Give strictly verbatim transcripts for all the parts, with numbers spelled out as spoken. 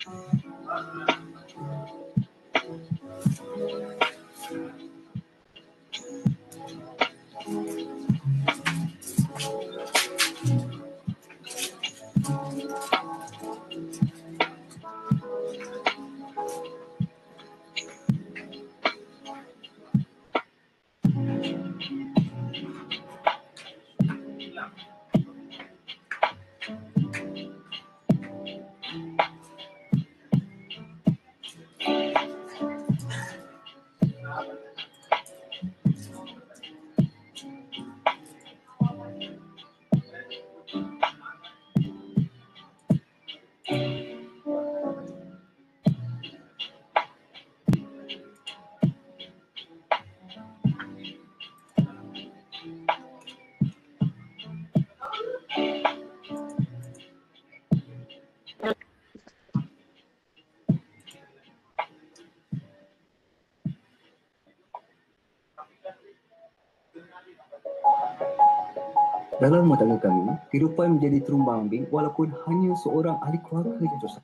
Dalam mata kami, kehidupan menjadi terumbang-ambing walaupun hanya seorang ahli keluarga yang susah.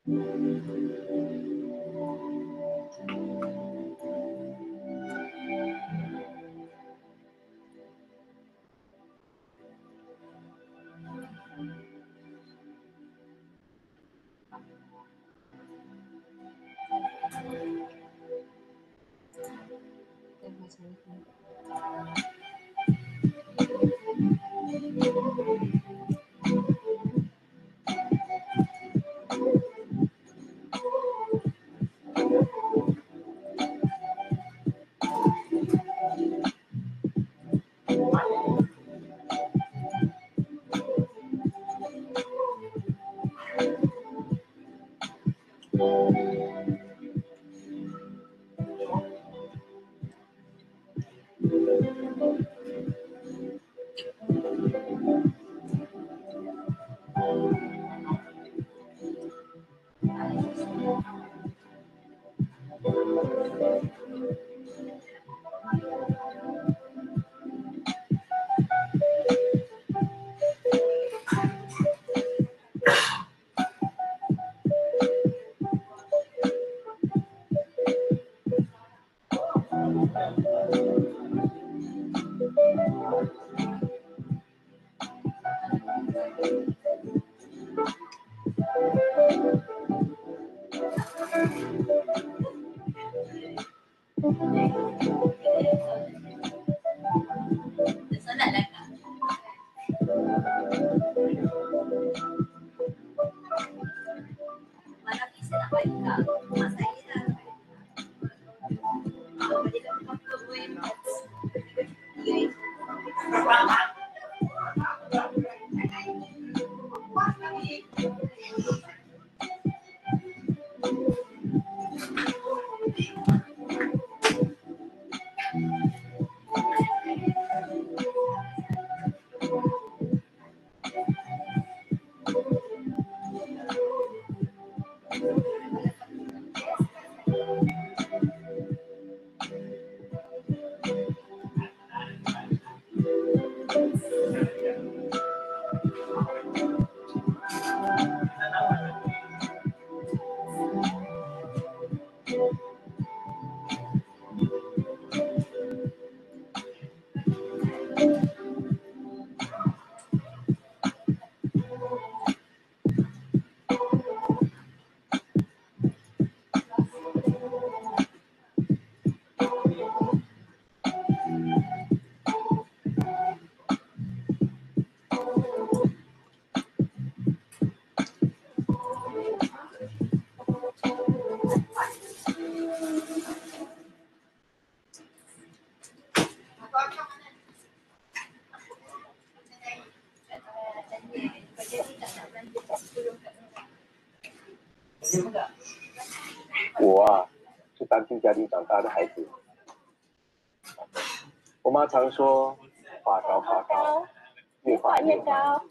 我啊，是单亲家庭长大的孩子。我妈常说，发高发高，越发越高。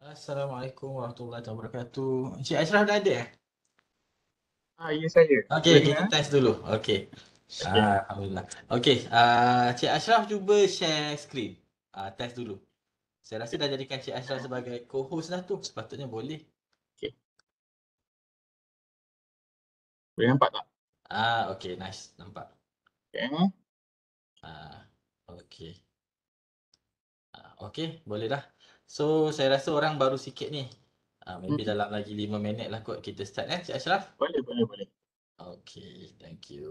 Assalamualaikum warahmatullahi wabarakatuh. Encik Ashraf dah ada eh? Ah, ya saya. Okey, Boleh kita dengar? test dulu. Okey. Okey. Ah, Alhamdulillah. Okey, ah, Encik Ashraf cuba share screen. Ah, test dulu. Saya rasa dah jadikan Encik Ashraf sebagai co-host dah tu. Sepatutnya boleh. Okey. Boleh nampak tak? Ah, okey, nice. Nampak. Okey. Ah, okey. Ah, okey, boleh dah. So, saya rasa orang baru sikit ni. Ah, maybe Hmm. dalam lagi lima minit lah kot kita start eh, Encik Ashraf. Boleh, boleh, boleh. Okey, thank you.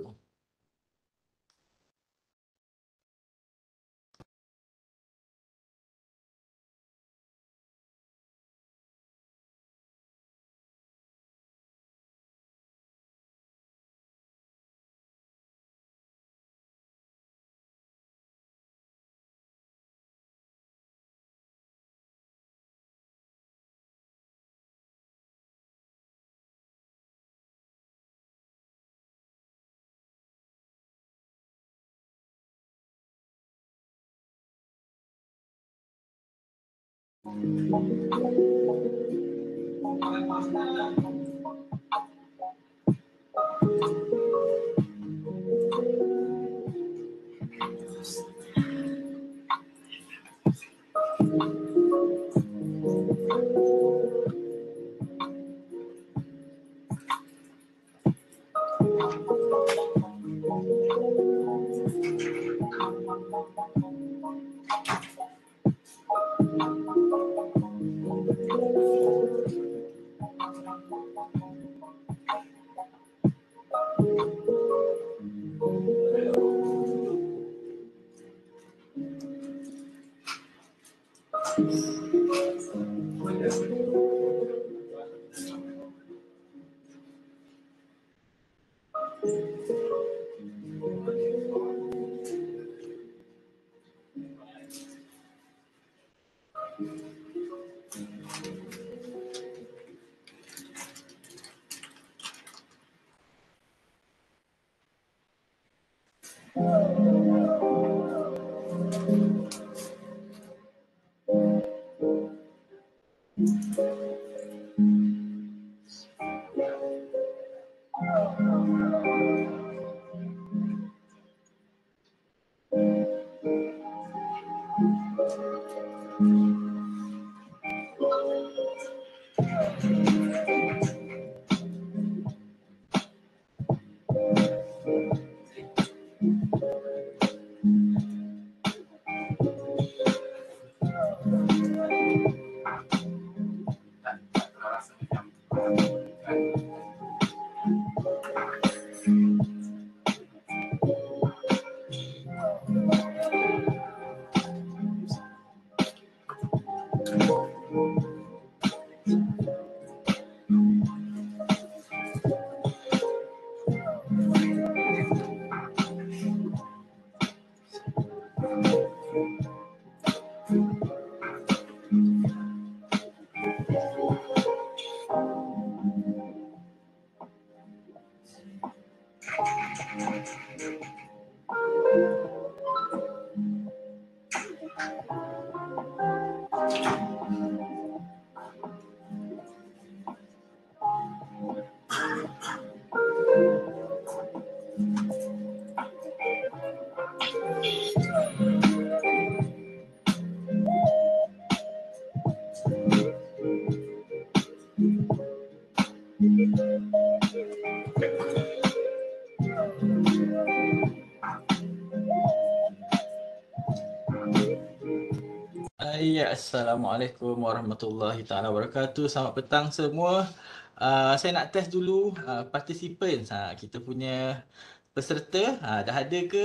Ya, Assalamualaikum warahmatullahi taala wabarakatuh. Selamat petang semua. Uh, saya nak test dulu uh, participants. Ha, kita punya peserta ha, dah ada ke?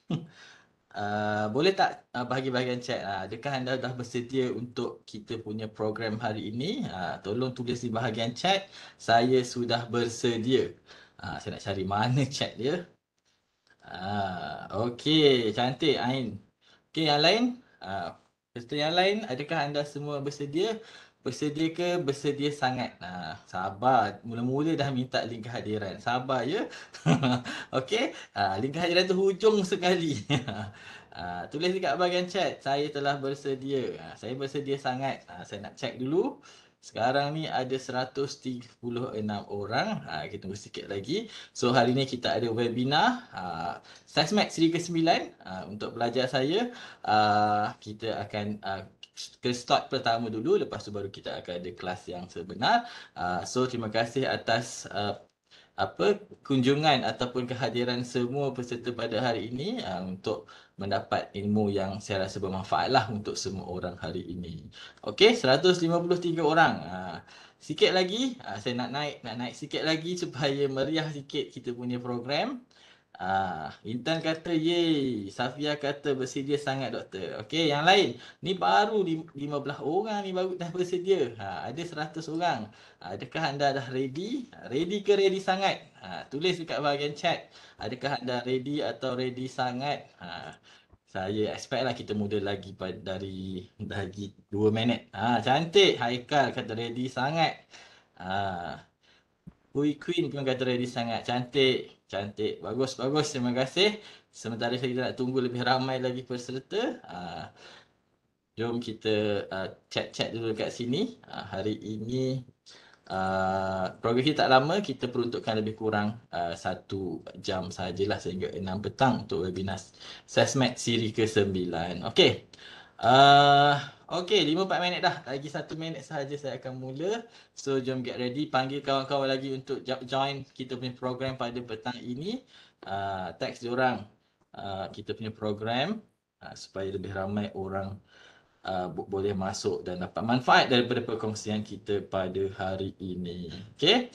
Uh, boleh tak uh, bagi bahagian chat? Uh, adakah anda dah bersedia untuk kita punya program hari ini? Uh, tolong tulis di bahagian chat. Saya sudah bersedia. Uh, saya nak cari mana chat dia. Uh, Okey, cantik Ain. Okey, yang lain? Uh, peserta yang lain, adakah anda semua bersedia bersedia ke? Bersedia sangat. Nah, sabar. Mula-mula dah minta link kehadiran. Sabar ya. Okey. Ha, link kehadiran tu hujung sekali. Ha, tulis dekat bahagian chat. Saya telah bersedia. Ha, saya bersedia sangat. Ha, saya nak check dulu. Sekarang ni ada seratus tiga puluh enam orang. Ha, kita tunggu sikit lagi. So hari ni kita ada webinar. Ha, Sesmed siri ke sembilan. Ha, untuk pelajar saya. Uh, kita akan uh, ke start pertama dulu. Lepas tu baru kita akan ada kelas yang sebenar. Uh, so terima kasih atas uh, apa kunjungan ataupun kehadiran semua peserta pada hari ini uh, untuk mendapat ilmu yang saya rasa bermanfaat lah untuk semua orang hari ini. Okey, seratus lima puluh tiga orang. Uh, sikit lagi, uh, saya nak naik nak naik sikit lagi supaya meriah sikit kita punya program. Ah, Intan kata ye, Safia kata bersedia sangat doktor. Okey, yang lain. Ni baru lima belas orang ni baru dah bersedia. Ha, ada seratus orang. Adakah anda dah ready? Ready ke ready sangat? Ha, tulis dekat bahagian chat. Adakah anda ready atau ready sangat? Ha, saya expect lah kita mula lagi pada dari lagi dua minit. Ha, cantik. Haikal kata ready sangat. Ha, Hui Queen pun kata ready sangat. Cantik. Cantik. Bagus, bagus. Terima kasih. Sementara kita nak tunggu lebih ramai lagi peserta. Uh, jom kita uh, chat-chat dulu kat sini. Uh, hari ini uh, program kita tak lama. Kita peruntukkan lebih kurang uh, satu jam sahajalah sehingga enam petang untuk webinar Sesmed siri ke sembilan. Okey. Uh, Okey, lima puluh empat minit dah. Lagi satu minit sahaja saya akan mula. So, jom get ready. Panggil kawan-kawan lagi untuk join kita punya program pada petang ini. Uh, text diorang uh, kita punya program uh, supaya lebih ramai orang uh, boleh masuk dan dapat manfaat daripada perkongsian kita pada hari ini. Okey.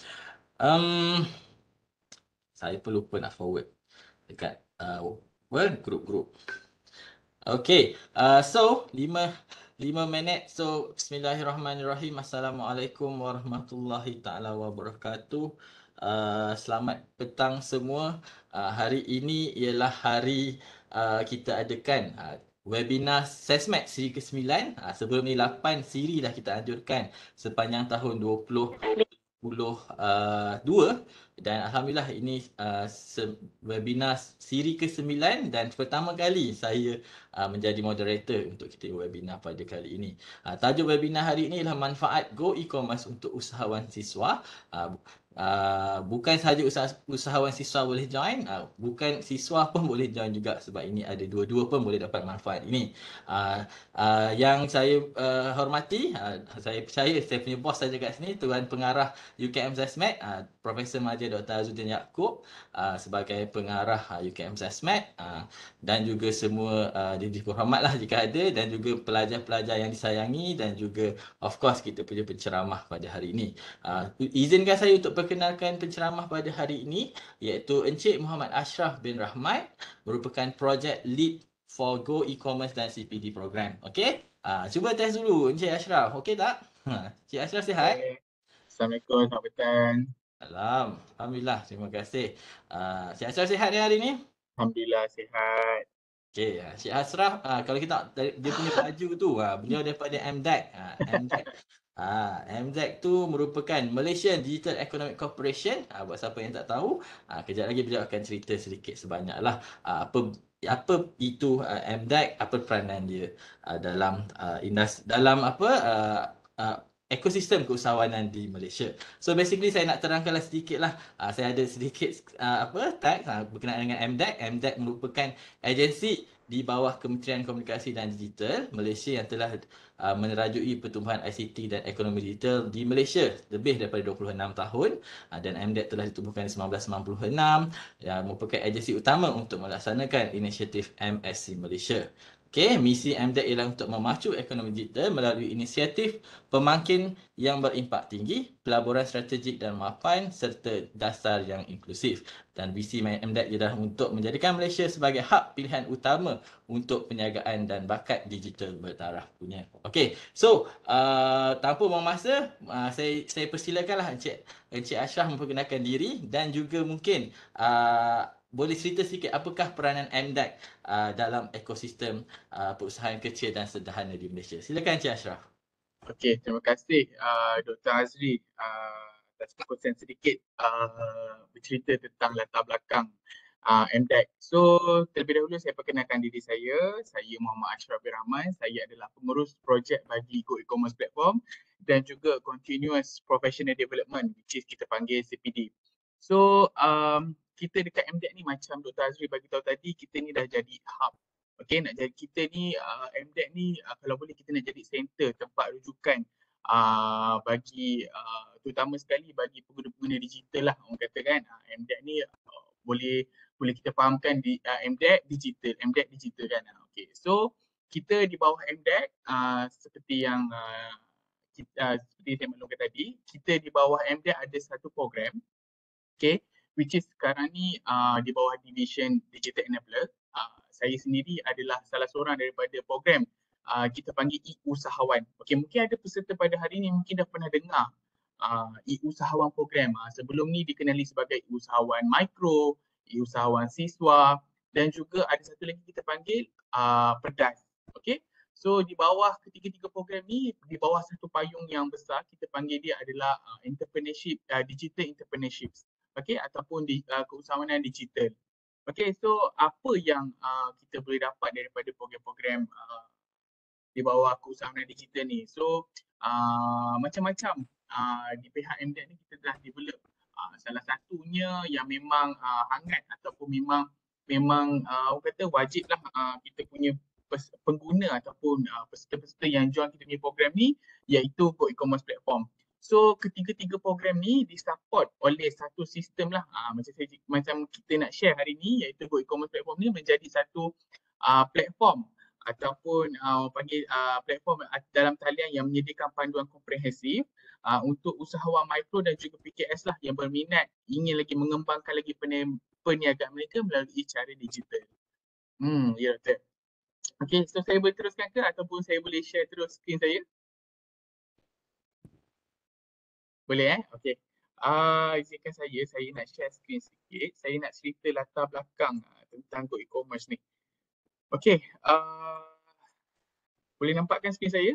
Um, saya pun lupa nak forward dekat uh, grup-grup. Okay, uh, so lima lima minit. So bismillahirrahmanirrahim. Assalamualaikum warahmatullahi taala wabarakatuh. Uh, selamat petang semua. Uh, hari ini ialah hari uh, kita adakan uh, webinar Sesmed siri ke sembilan. Uh, sebelum ni lapan siri dah kita anjurkan sepanjang tahun dua ribu dua puluh dua. Dan Alhamdulillah ini uh, webinar siri ke sembilan dan pertama kali saya uh, menjadi moderator untuk kita webinar pada kali ini. Uh, tajuk webinar hari ini adalah manfaat Go E-commerce untuk usahawan siswa. Uh, Uh, bukan sahaja usaha, usahawan siswa boleh join, uh, bukan siswa pun boleh join juga sebab ini ada dua-dua pun boleh dapat manfaat ini. Uh, uh, yang saya uh, hormati, uh, saya percaya saya punya bos saja kat sini, Tuan Pengarah U K M Sesmed, uh, Profesor Mahathir Doktor Azzuddin Yaakob uh, sebagai pengarah uh, U K M Sesmed, uh, dan juga semua uh, didik berhormat lah jika ada, dan juga pelajar-pelajar yang disayangi, dan juga of course kita punya penceramah pada hari ini. Uh, izinkan saya untuk perkenalkan penceramah pada hari ini, iaitu Encik Muhammad Ashraf bin Rahmat, merupakan project lead for Go E-commerce dan C P D program. Okey? Uh, cuba test dulu Encik Ashraf. Okey tak? Ha, Encik Ashraf sihat? Okay. Assalamualaikum, selamat petang. Salam. Alhamdulillah, terima kasih. Uh, Encik Ashraf sihat ni hari ni? Alhamdulillah sihat. Okey, Encik Ashraf, uh, kalau kita dia punya baju tu, uh, beliau daripada M D E C. Uh, M D E C. Ah, M D E C tu merupakan Malaysian Digital Economic Corporation. Ah, buat siapa yang tak tahu, ah, kejap lagi beliau akan cerita sedikit sebanyaklah ah, apa apa itu ah, M D E C, apa peranan dia ah, dalam ah, industri, dalam apa ah, ah, ekosistem keusahawanan di Malaysia. So basically saya nak terangkanlah sedikitlah. Ah, saya ada sedikit ah, apa tag ah, berkenaan dengan M D E C. M D E C merupakan agensi di bawah Kementerian Komunikasi dan Digital Malaysia yang telah uh, menerajui pertumbuhan I C T dan ekonomi digital di Malaysia lebih daripada dua puluh enam tahun, uh, dan M D E C telah ditubuhkan di seribu sembilan ratus sembilan puluh enam yang merupakan agensi utama untuk melaksanakan inisiatif M S C Malaysia. Okey, misi M D E C ialah untuk memacu ekonomi digital melalui inisiatif pemangkin yang berimpak tinggi, pelaburan strategik dan mapan serta dasar yang inklusif. Dan visi M D E C ialah untuk menjadikan Malaysia sebagai hub pilihan utama untuk perniagaan dan bakat digital bertaraf punya. Okey, so uh, tanpa buang masa, uh, saya saya persilakanlah Encik Encik Ashraf memperkenalkan diri dan juga mungkin uh, boleh cerita sikit apakah peranan M D E C uh, dalam ekosistem uh, perusahaan kecil dan sederhana di Malaysia. Silakan Encik Ashraf. Okey, terima kasih uh, Doktor Azri uh, atas perkongsian sedikit uh, bercerita tentang latar belakang uh, M D E C. So, terlebih dahulu saya perkenalkan diri saya. Saya Muhammad Ashraf bin Rahman. Saya adalah pengurus projek bagi Go E-Commerce Platform dan juga Continuous Professional Development, which is kita panggil C P D. So, um, kita dekat M D E C ni macam Doktor Azri bagi tahu tadi, kita ni dah jadi hub. Okey, nak jadi kita ni uh, M D E C ni uh, kalau boleh kita nak jadi center, tempat rujukan uh, bagi uh, terutama sekali bagi pengguna-pengguna digital lah orang kata kan. Uh, M D E C ni uh, boleh boleh kita fahamkan di uh, M D E C digital, M D E C digital kan. Uh, Okey, so kita di bawah M D E C uh, seperti yang uh, kita, uh, seperti saya maklumkan tadi, kita di bawah M D E C ada satu program, okay, which is sekarang ni uh, di bawah division Digital Enabler. Uh, saya sendiri adalah salah seorang daripada program uh, kita panggil e-usahawan. Okay, mungkin ada peserta pada hari ini mungkin dah pernah dengar uh, e-usahawan program. Uh, sebelum ni dikenali sebagai e-usahawan mikro, e-usahawan siswa dan juga ada satu lagi kita panggil uh, PERDAS. Okay, so di bawah ketiga-tiga program ni, di bawah satu payung yang besar, kita panggil dia adalah uh, entrepreneurship, uh, digital entrepreneurship. Okay, ataupun di uh, keusahawanan digital. Okay, so apa yang uh, kita boleh dapat daripada program-program uh, di bawah keusahawanan digital ni? So uh, macam-macam uh, di pihak M D E C ni kita telah develop. Uh, salah satunya yang memang uh, hangat ataupun memang memang uh, orang kata wajiblah uh, kita punya pengguna ataupun uh, peserta-peserta yang join kita punya program ni, iaitu Go E-Commerce Platform. So ketiga-tiga program ni disupport oleh satu sistem lah. Uh, macam saya, macam kita nak share hari ni, iaitu Go E-Commerce Platform ni menjadi satu uh, platform ataupun uh, panggil uh, platform dalam talian yang menyediakan panduan komprehensif uh, untuk usahawan mikro dan juga P K S lah yang berminat ingin lagi mengembangkan lagi perniagaan mereka melalui cara digital. Hmm, ya, betul. Okay, so saya boleh teruskan ke ataupun saya boleh share terus skrin saya? Boleh eh? Okay. Uh, izinkan saya, saya nak share skrin sikit. Saya nak cerita latar belakang uh, tentang Go E-Commerce ni. Okay. Uh, boleh nampakkan skrin saya?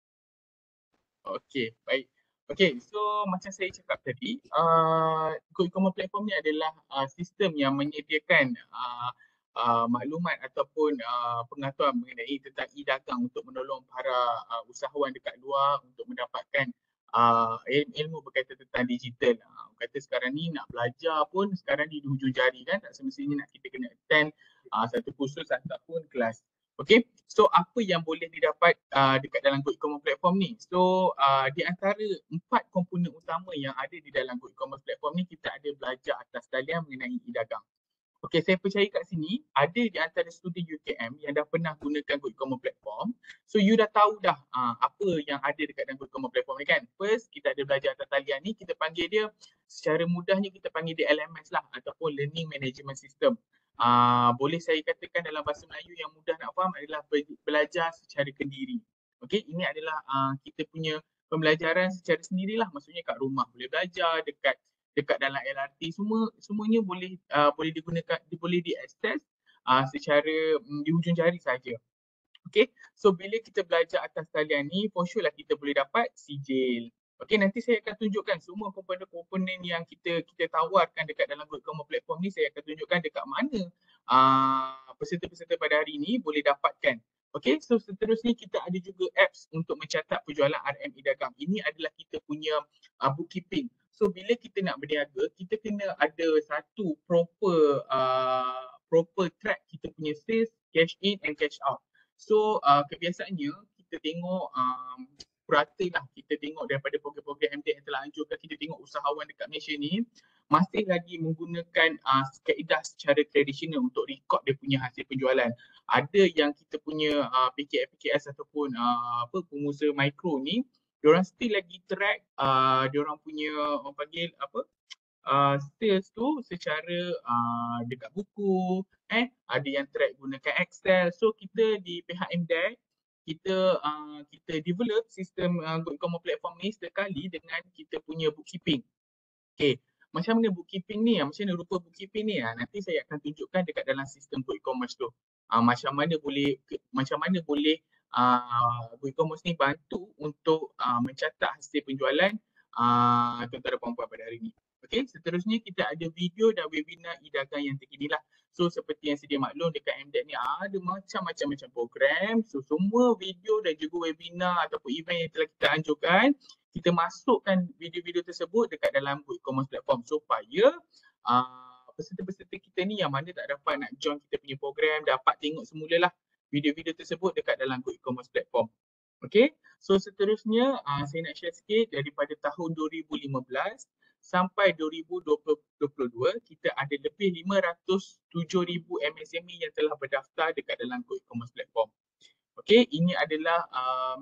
Okay, baik. Okay, so macam saya cakap tadi, uh, Go E-Commerce Platform ni adalah uh, sistem yang menyediakan uh, uh, maklumat ataupun uh, pengetahuan mengenai tentang e-dagang untuk menolong para uh, usahawan dekat luar untuk mendapatkan Uh, ilmu berkaitan tentang digital. Uh, kata sekarang ni nak belajar pun sekarang ni di hujung jari kan, tak semestinya nak kita kena attend uh, satu kursus ataupun kelas. Okay, so apa yang boleh didapat uh, dekat dalam Go E-Commerce Platform ni? So uh, di antara empat komponen utama yang ada di dalam Go E-Commerce Platform ni, kita ada belajar atas talian mengenai e-dagang. Okey, saya percaya kat sini ada di antara student U K M yang dah pernah gunakan Go E-Commerce Platform. So you dah tahu dah uh, apa yang ada dekat dalam Go E-Commerce Platform ni kan. First, kita ada belajar atas talian ni, kita panggil dia secara mudahnya kita panggil dia L M S lah ataupun Learning Management System. Uh, boleh saya katakan dalam bahasa Melayu yang mudah nak faham adalah belajar secara kendiri. Okey, ini adalah uh, kita punya pembelajaran secara sendirilah, maksudnya kat rumah boleh belajar, dekat dekat dalam L R T, semua semuanya boleh uh, boleh digunakan, boleh diakses uh, secara um, di hujung jari saja. Okey, so bila kita belajar atas talian ni, for sure lah kita boleh dapat sijil. Okey, nanti saya akan tunjukkan semua komponen-komponen yang kita kita tawarkan dekat dalam Go E-Commerce Platform ni. Saya akan tunjukkan dekat mana uh, peserta-peserta pada hari ni boleh dapatkan. Okey, so seterusnya kita ada juga apps untuk mencatat penjualan R M e-dagang. Ini adalah kita punya uh, bookkeeping. So bila kita nak berniaga, kita kena ada satu proper uh, proper track kita punya sales, cash in and cash out. So uh, kebiasaannya kita tengok um, purata lah, kita tengok daripada program-program M D E C yang telah anjurkan, kita tengok usahawan dekat Malaysia ni masih lagi menggunakan uh, kaedah secara tradisional untuk record dia punya hasil penjualan. Ada yang kita punya uh, P K S P K S ataupun uh, apa pengusaha mikro ni, diorang still lagi track uh, diorang punya orang panggil apa uh, sales tu secara uh, dekat buku, eh ada yang track gunakan Excel. So kita di pihak M D E C kita uh, kita develop sistem uh, Go E-Commerce Platform ni sekali dengan kita punya bookkeeping. Okay, macam mana bookkeeping ni, macam mana rupa bookkeeping ni, nanti saya akan tunjukkan dekat dalam sistem Go E-Commerce tu. Uh, macam mana boleh macam mana boleh Uh, Go E-Commerce ni bantu untuk uh, mencatat hasil penjualan uh, tuan-tuan dan puan-puan pada hari ini. Okey, seterusnya kita ada video dan webinar e-dagang yang terkini lah. So seperti yang sedia maklum dekat M D E K ni ada macam-macam macam program. So semua video dan juga webinar ataupun event yang telah kita anjurkan, kita masukkan video-video tersebut dekat dalam Go E-commerce platform supaya uh, peserta-peserta kita ni yang mana tak dapat nak join kita punya program dapat tengok semula lah video-video tersebut dekat dalam Go E-commerce platform. Okey, so seterusnya uh, saya nak share sikit daripada tahun dua ribu lima belas sampai dua ribu dua puluh dua kita ada lebih lima ratus tujuh ribu M S M E yang telah berdaftar dekat dalam Go E-commerce platform. Okey, ini adalah uh,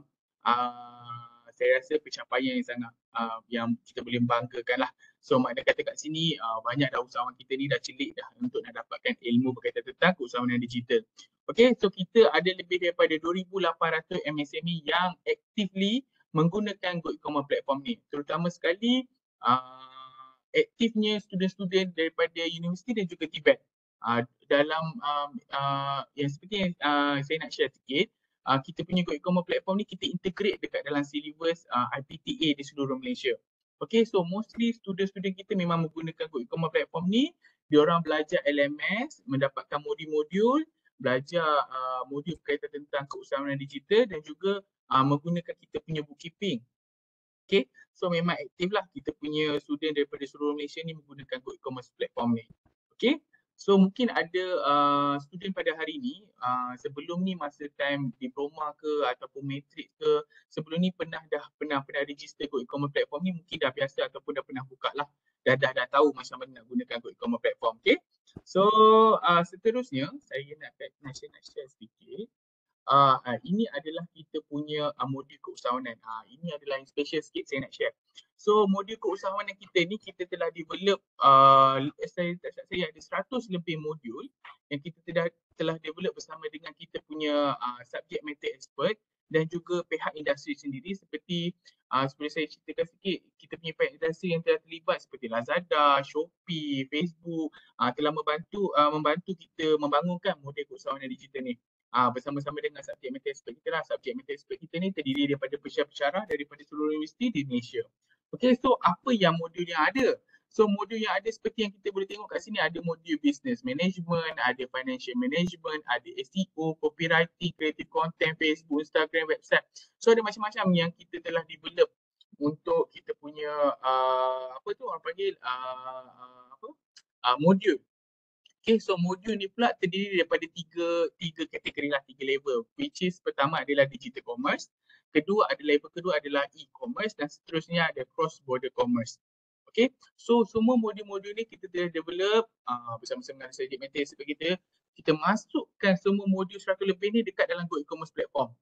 uh, saya rasa pencapaian yang sangat uh, yang kita boleh banggakan lah. So makna kata kat sini uh, banyak dah usahawan kita ni dah celik dah untuk nak dapatkan ilmu berkaitan tentang keusahawanan digital. Okey, so kita ada lebih daripada dua ribu lapan ratus M S M E yang actively menggunakan Go E-commerce platform ni. Terutama sekali uh, aktifnya student-student daripada universiti dan juga Tibet. Uh, dalam um, uh, yang seperti yang uh, saya nak share sikit, uh, kita punya Go E-commerce platform ni kita integrate dekat dalam syllabus uh, I P T A di seluruh Malaysia. Okay, so mostly student-student kita memang menggunakan Go E-commerce platform ni. Diorang belajar L M S, mendapatkan modul-modul, belajar uh, modul berkaitan tentang keusahawanan digital dan juga uh, menggunakan kita punya bookkeeping. Okay, so memang aktif lah kita punya student daripada seluruh Malaysia ni menggunakan Go E-commerce platform ni. Okay, so mungkin ada uh, student pada hari ni, uh, sebelum ni masa time diploma ke ataupun matric ke, sebelum ni pernah dah pernah pernah register Go E-commerce platform ni, mungkin dah biasa ataupun dah pernah buka lah. Dah, dah, dah tahu macam mana nak gunakan Go E-commerce platform. Okay, so uh, seterusnya saya nak, nak, share, nak share sedikit. Uh, uh, ini adalah kita punya uh, modul keusahawanan. Uh, ini adalah yang special sikit saya nak share. So modul keusahawanan kita ni kita telah develop, uh, saya tak saya ada seratus lebih modul yang kita telah telah develop bersama dengan kita punya uh, subject matter expert dan juga pihak industri sendiri seperti uh, seperti saya ceritakan sikit, kita punya pihak industri yang telah terlibat seperti Lazada, Shopee, Facebook uh, telah membantu uh, membantu kita membangunkan model keusahawanan digital ni. Uh, bersama-sama dengan subjek matter expert kita lah. Subjek matter expert kita ni terdiri daripada pensyarah-pensyarah daripada seluruh universiti di Malaysia. Okay, so apa yang modul yang ada? So modul yang ada seperti yang kita boleh tengok kat sini, ada modul business management, ada financial management, ada S E O, copywriting, creative content, Facebook, Instagram, website. So ada macam-macam yang kita telah develop untuk kita punya uh, apa tu orang panggil uh, uh, apa uh, modul. Okay, so modul ni pula terdiri daripada tiga, tiga kategori lah, tiga level. Which is pertama adalah digital commerce, kedua adalah level kedua adalah e-commerce dan seterusnya ada cross border commerce. Okay, so semua modul-modul ni kita telah develop uh, bersama-sama dengan subject matter expert kita. Kita masukkan semua modul seratus lebih ni dekat dalam Go E-commerce platform.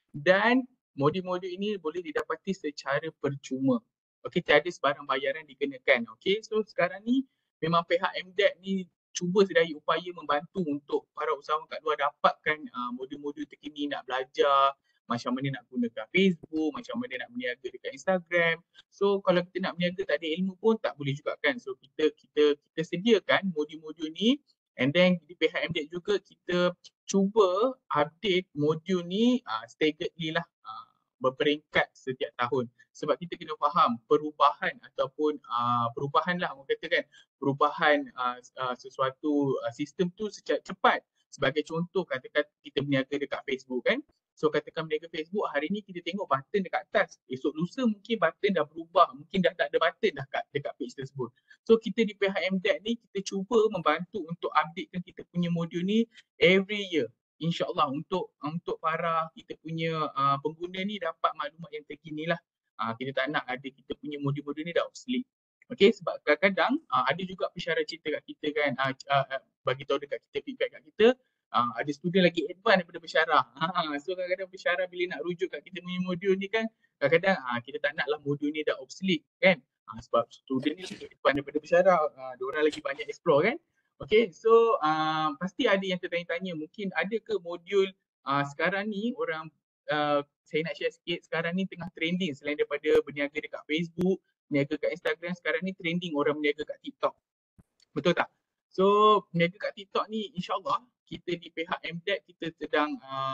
Dan modul-modul ini boleh didapati secara percuma. Okay, tiada sebarang bayaran dikenakan. Okay, so sekarang ni memang pihak M D E K ni cuba sedaya upaya membantu untuk para usahawan kat luar dapatkan uh, modul-modul terkini, nak belajar macam mana nak gunakan Facebook, macam mana nak berniaga dekat Instagram. So kalau kita nak berniaga tak ada ilmu pun tak boleh juga kan. So kita kita kita sediakan modul-modul ni, and then di pihak M D E K juga kita cuba update modul ni uh, staggeredly lah, uh, berperingkat setiap tahun. Sebab kita kena faham perubahan ataupun uh, perubahan lah orang kata kan, perubahan uh, uh, sesuatu uh, sistem tu secara cepat. Sebagai contoh, katakan kita berniaga dekat Facebook kan. So katakan berniaga Facebook, hari ni kita tengok button dekat atas. Esok lusa mungkin button dah berubah, mungkin dah tak ada button dah kat, dekat page tersebut. So kita di pihak M D E K ni kita cuba membantu untuk updatekan kita punya modul ni every year. InsyaAllah untuk untuk para kita punya uh, pengguna ni dapat maklumat yang terkini lah. Uh, kita tak nak ada kita punya modul-modul ni dah obsolete. Okay, sebab kadang-kadang uh, ada juga pensyarah cerita kat kita kan, uh, uh, bagi tahu dekat kita, feedback kat kita, uh, ada student lagi advance daripada pensyarah. Uh, so kadang-kadang pensyarah bila nak rujuk kat kita punya modul ni kan, kadang-kadang uh, kita tak naklah modul ni dah obsolete kan. Uh, sebab student ni lagi advance daripada pensyarah, uh, diorang lagi banyak explore kan. Okay, so uh, pasti ada yang tertanya-tanya, mungkin ada ke modul uh, sekarang ni orang, uh, saya nak share sikit, sekarang ni tengah trending selain daripada berniaga dekat Facebook, berniaga kat Instagram, sekarang ni trending orang berniaga kat TikTok. Betul tak? So berniaga kat TikTok ni insyaAllah kita di pihak M D E K kita sedang uh,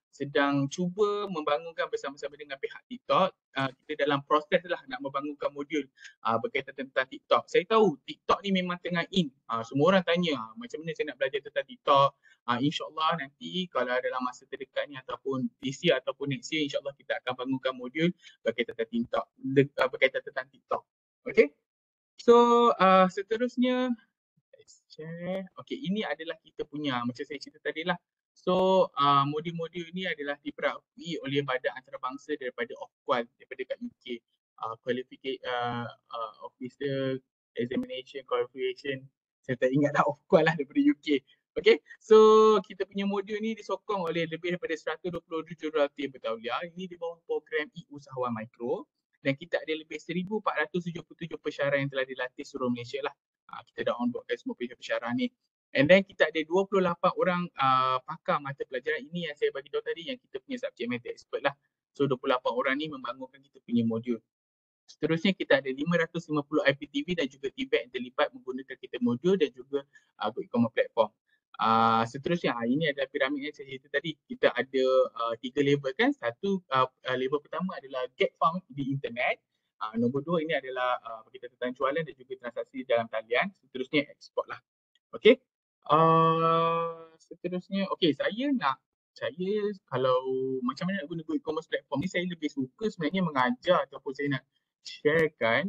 sedang cuba membangunkan bersama-sama dengan pihak TikTok. Uh, kita dalam proses lah nak membangunkan modul uh, berkaitan tentang TikTok. Saya tahu TikTok ni memang tengah in. Uh, semua orang tanya uh, macam mana saya nak belajar tentang TikTok. Uh, InsyaAllah nanti kalau dalam masa terdekat ni ataupun this year ataupun next year, insyaAllah kita akan bangunkan modul berkaitan tentang TikTok. De- uh, berkaitan tentang TikTok. Okay. So uh, seterusnya, let's share. Okay, ini adalah kita punya macam saya cerita tadi lah. So uh, modul-modul ni adalah diperakui oleh badan antarabangsa daripada O F Q A L daripada kat U K. Uh, qualification uh, uh, Officer Examination Qualification. Saya tak ingat dah O F Q A L lah daripada U K. Okay, so kita punya modul ni disokong oleh lebih daripada seratus dua puluh jurulatih bertauliah. Ini di bawah program E-Usahawan Mikro. Dan kita ada lebih seribu empat ratus tujuh puluh tujuh pensyarah yang telah dilatih seluruh Malaysia lah. Uh, kita dah onboardkan semua pensyarah ni. And then kita ada dua puluh lapan orang uh, pakar mata pelajaran ini yang saya bagi tahu tadi yang kita punya subject matter expert lah. So dua puluh lapan orang ni membangunkan kita punya modul. Seterusnya kita ada lima ratus lima puluh I P T V dan juga T V yang terlibat menggunakan kita modul dan juga uh, Go E-commerce platform. Uh, seterusnya, uh, ini adalah piramid yang saya cerita tadi. Kita ada uh, tiga level kan. Satu, uh, level pertama adalah get found di internet. Uh, nombor dua ini adalah uh, berkaitan tentang jualan dan juga transaksi dalam talian. Seterusnya ekspor lah. Okay. Uh, seterusnya, okay, saya nak, saya kalau macam mana nak guna Go E-commerce platform ni, saya lebih suka sebenarnya mengajar ataupun saya nak sharekan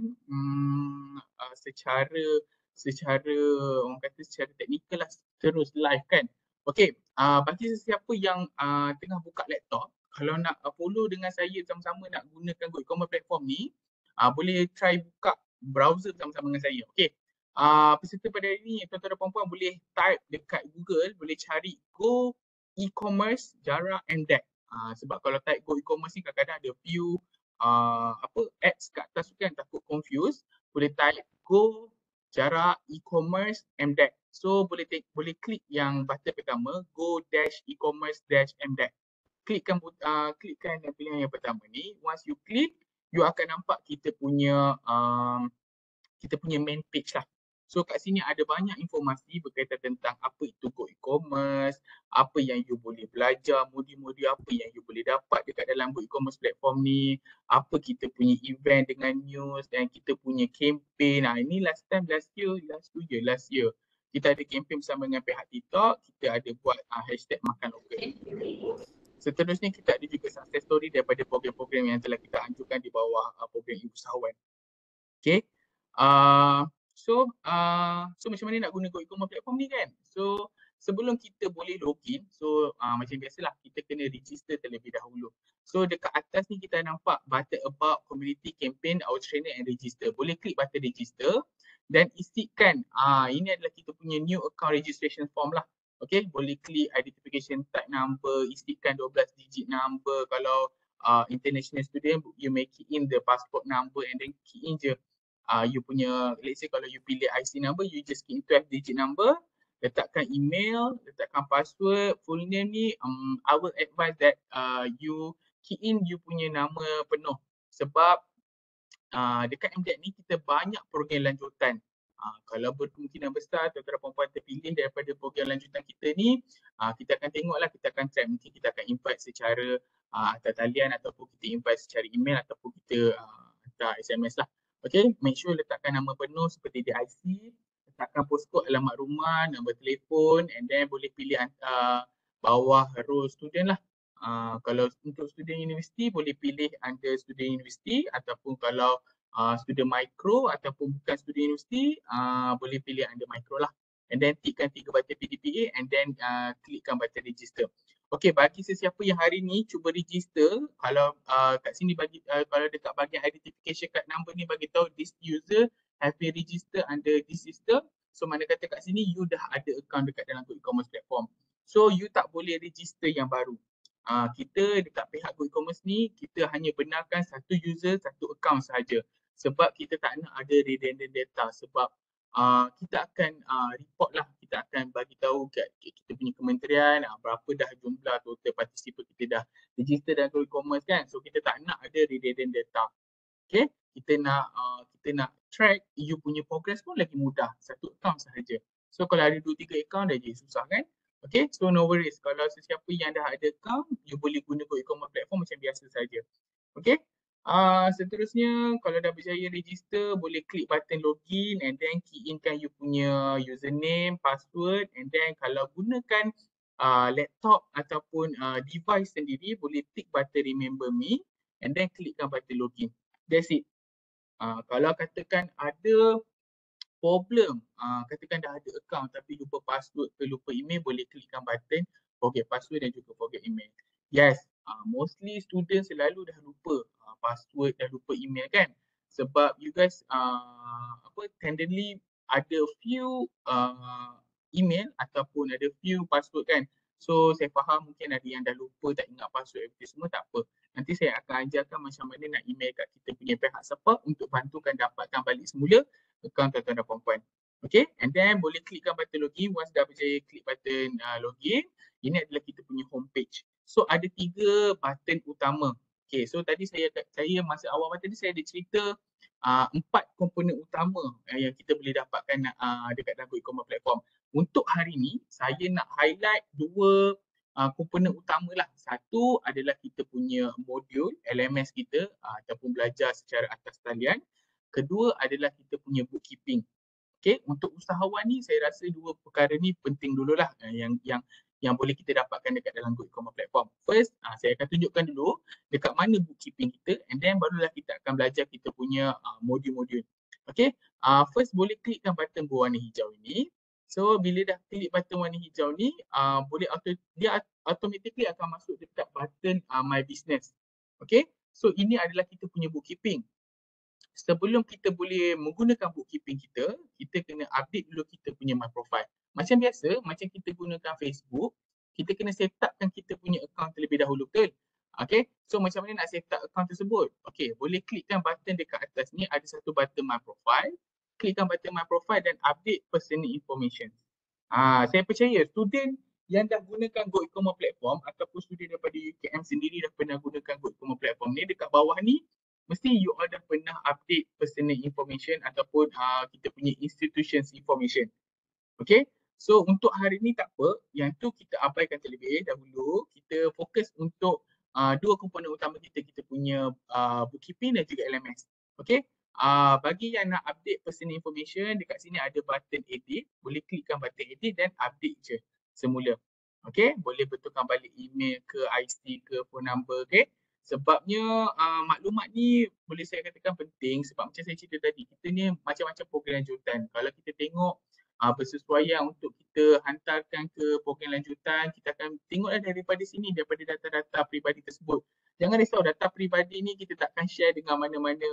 um, uh, secara secara orang kata secara teknikal lah, terus live kan. Okay, uh, bagi sesiapa yang uh, tengah buka laptop, kalau nak uh, follow dengan saya sama-sama nak gunakan Go E-commerce platform ni, uh, boleh try buka browser bersama-sama dengan saya. Okay, uh, peserta pada hari ni, tuan-tuan dan puan-puan boleh type dekat Google, boleh cari Go E-commerce jarak M D E C. Uh, sebab kalau type Go E-commerce ni kadang-kadang ada few uh, apa ads kat atas tu kan, takut confuse. Boleh type Go jarak e-commerce M D E C. So boleh take, boleh klik yang button pertama, Go dash e-commerce dash M D E C. Klikkan uh, klikkan yang pilihan yang pertama ni. Once you click, you akan nampak kita punya um, kita punya main page lah. So kat sini ada banyak informasi berkaitan tentang apa itu Go E-commerce, apa yang you boleh belajar, modul-modul apa yang you boleh dapat dekat dalam Go E-commerce platform ni, apa kita punya event dengan news dan kita punya campaign. Nah, ini last time, last year, last two year, last year. Kita ada campaign bersama dengan pihak TikTok, kita ada buat uh, hashtag makan lokal. Seterusnya kita ada juga success story daripada program-program yang telah kita anjurkan di bawah uh, program E-Usahawan. Okay. Uh, so, uh, so macam mana nak guna Go E-commerce platform ni kan? So, sebelum kita boleh login, so uh, macam biasalah kita kena register terlebih dahulu. So, dekat atas ni kita nampak button about community campaign, our trainer and register. Boleh klik button register dan isikan. Uh, ini adalah kita punya new account registration form lah. Okay, boleh klik identification type number, isikan dua belas digit number. Kalau uh, international student, you may key in the passport number and then key in je. Uh, you punya, let's say kalau you pilih I C number, you just key in twelve digit number, letakkan email, letakkan password, full name ni, um, I will advise that uh, you key in you punya nama penuh. Sebab uh, dekat M D E C ni kita banyak program lanjutan. Uh, kalau berkemungkinan besar tuan-tuan dan puan-puan terpilih daripada program lanjutan kita ni, uh, kita akan tengoklah, kita akan track, mungkin kita akan invite secara uh, hantar talian ataupun kita invite secara email ataupun kita uh, hantar S M S lah. Okay, make sure letakkan nama penuh seperti D I C, letakkan postcode, alamat rumah, nombor telefon, and then boleh pilih uh, bawah row student lah. Uh, kalau untuk student universiti boleh pilih under student universiti, ataupun kalau uh, student micro ataupun bukan student universiti uh, boleh pilih under micro lah. And then tikkan tiga button P D P A and then uh, klikkan button register. Okey, bagi sesiapa yang hari ni cuba register, kalau uh, kat sini bagi uh, kalau dekat bahagian identification card number ni bagi tahu this user has been registered under this system. So mana kata kat sini you dah ada account dekat dalam Go E-commerce platform. So you tak boleh register yang baru. Uh, kita dekat pihak Go E-commerce ni kita hanya benarkan satu user, satu account sahaja. Sebab kita tak nak ada redundant data, sebab Uh, kita akan uh, report lah, kita akan bagi tahu kat kita punya kementerian uh, berapa dah jumlah total partisipan kita dah register dalam Go E-commerce kan. So kita tak nak ada redundant data. Okay, kita nak uh, kita nak track you punya progress pun lagi mudah, satu account sahaja. So kalau ada dua tiga account dah jadi susah kan. Okay, so no worries. Kalau sesiapa yang dah ada account, you boleh guna Go E-commerce platform macam biasa saja. Okay, uh, seterusnya kalau dah berjaya register, boleh klik button login and then key in kan you punya username, password, and then kalau gunakan uh, laptop ataupun uh, device sendiri, boleh tick button remember me and then klikkan button login. That's it. Uh, kalau katakan ada problem, uh, katakan dah ada account tapi lupa password ke lupa email, boleh klikkan button forget password dan juga forget email. Yes, uh, mostly students selalu dah lupa uh, password, dah lupa email kan, sebab you guys uh, apa tendency ada few uh, email ataupun ada few password kan. So saya faham mungkin ada yang dah lupa, tak ingat password everything semua, tak apa. Nanti saya akan ajarkan macam mana nak email kat kita punya pihak support untuk bantukan dapatkan balik semula account tuan-tuan dan puan-puan. Okay, and then boleh klikkan button login. Once dah berjaya klik button uh, login, ini adalah kita punya homepage. So ada tiga button utama. Okay, so tadi saya saya masa awal tadi saya ada cerita uh, empat komponen utama uh, yang kita boleh dapatkan uh, dekat dalam Go E-commerce platform. Untuk hari ni, saya nak highlight dua uh, komponen utama lah. Satu adalah kita punya modul L M S kita uh, ataupun belajar secara atas talian. Kedua adalah kita punya bookkeeping. Okay, untuk usahawan ni saya rasa dua perkara ni penting dululah uh, yang yang yang boleh kita dapatkan dekat dalam Go E-commerce platform. First, uh, saya akan tunjukkan dulu dekat mana bookkeeping kita and then barulah kita akan belajar kita punya uh, modul-modul. Okay, uh, first boleh klikkan button berwarna hijau ini. So bila dah klik button warna hijau ni, uh, boleh auto, dia automatically akan masuk dekat button uh, My Business. Okay, so ini adalah kita punya bookkeeping. Sebelum kita boleh menggunakan bookkeeping kita, kita kena update dulu kita punya My Profile. Macam biasa, macam kita gunakan Facebook, kita kena set upkan kita punya account terlebih dahulu, betul? Okay, so macam mana nak set up account tersebut? Okay, boleh klikkan button dekat atas ni, ada satu button My Profile. Klikkan button My Profile dan update personal information. Ah, saya percaya student yang dah gunakan Go E-commerce platform ataupun student daripada U K M sendiri dah pernah gunakan Go E-commerce platform ni, dekat bawah ni mesti you all dah pernah update personal information ataupun uh, kita punya institutions information. Okay, so untuk hari ni tak apa, yang tu kita abaikan terlebih dahulu. Kita fokus untuk uh, dua komponen utama kita, kita punya uh, bookkeeping dan juga L M S. Okay, uh, bagi yang nak update personal information, dekat sini ada button edit, boleh klikkan button edit dan update je semula. Okay, boleh betulkan balik email ke, I C ke, phone number. Okay, sebabnya uh, maklumat ni boleh saya katakan penting sebab macam saya cerita tadi, kita ni macam-macam program lanjutan. Kalau kita tengok uh, bersesuaian untuk kita hantarkan ke program lanjutan, kita akan tengoklah daripada sini, daripada data-data peribadi tersebut. Jangan risau, data peribadi ni kita takkan share dengan mana-mana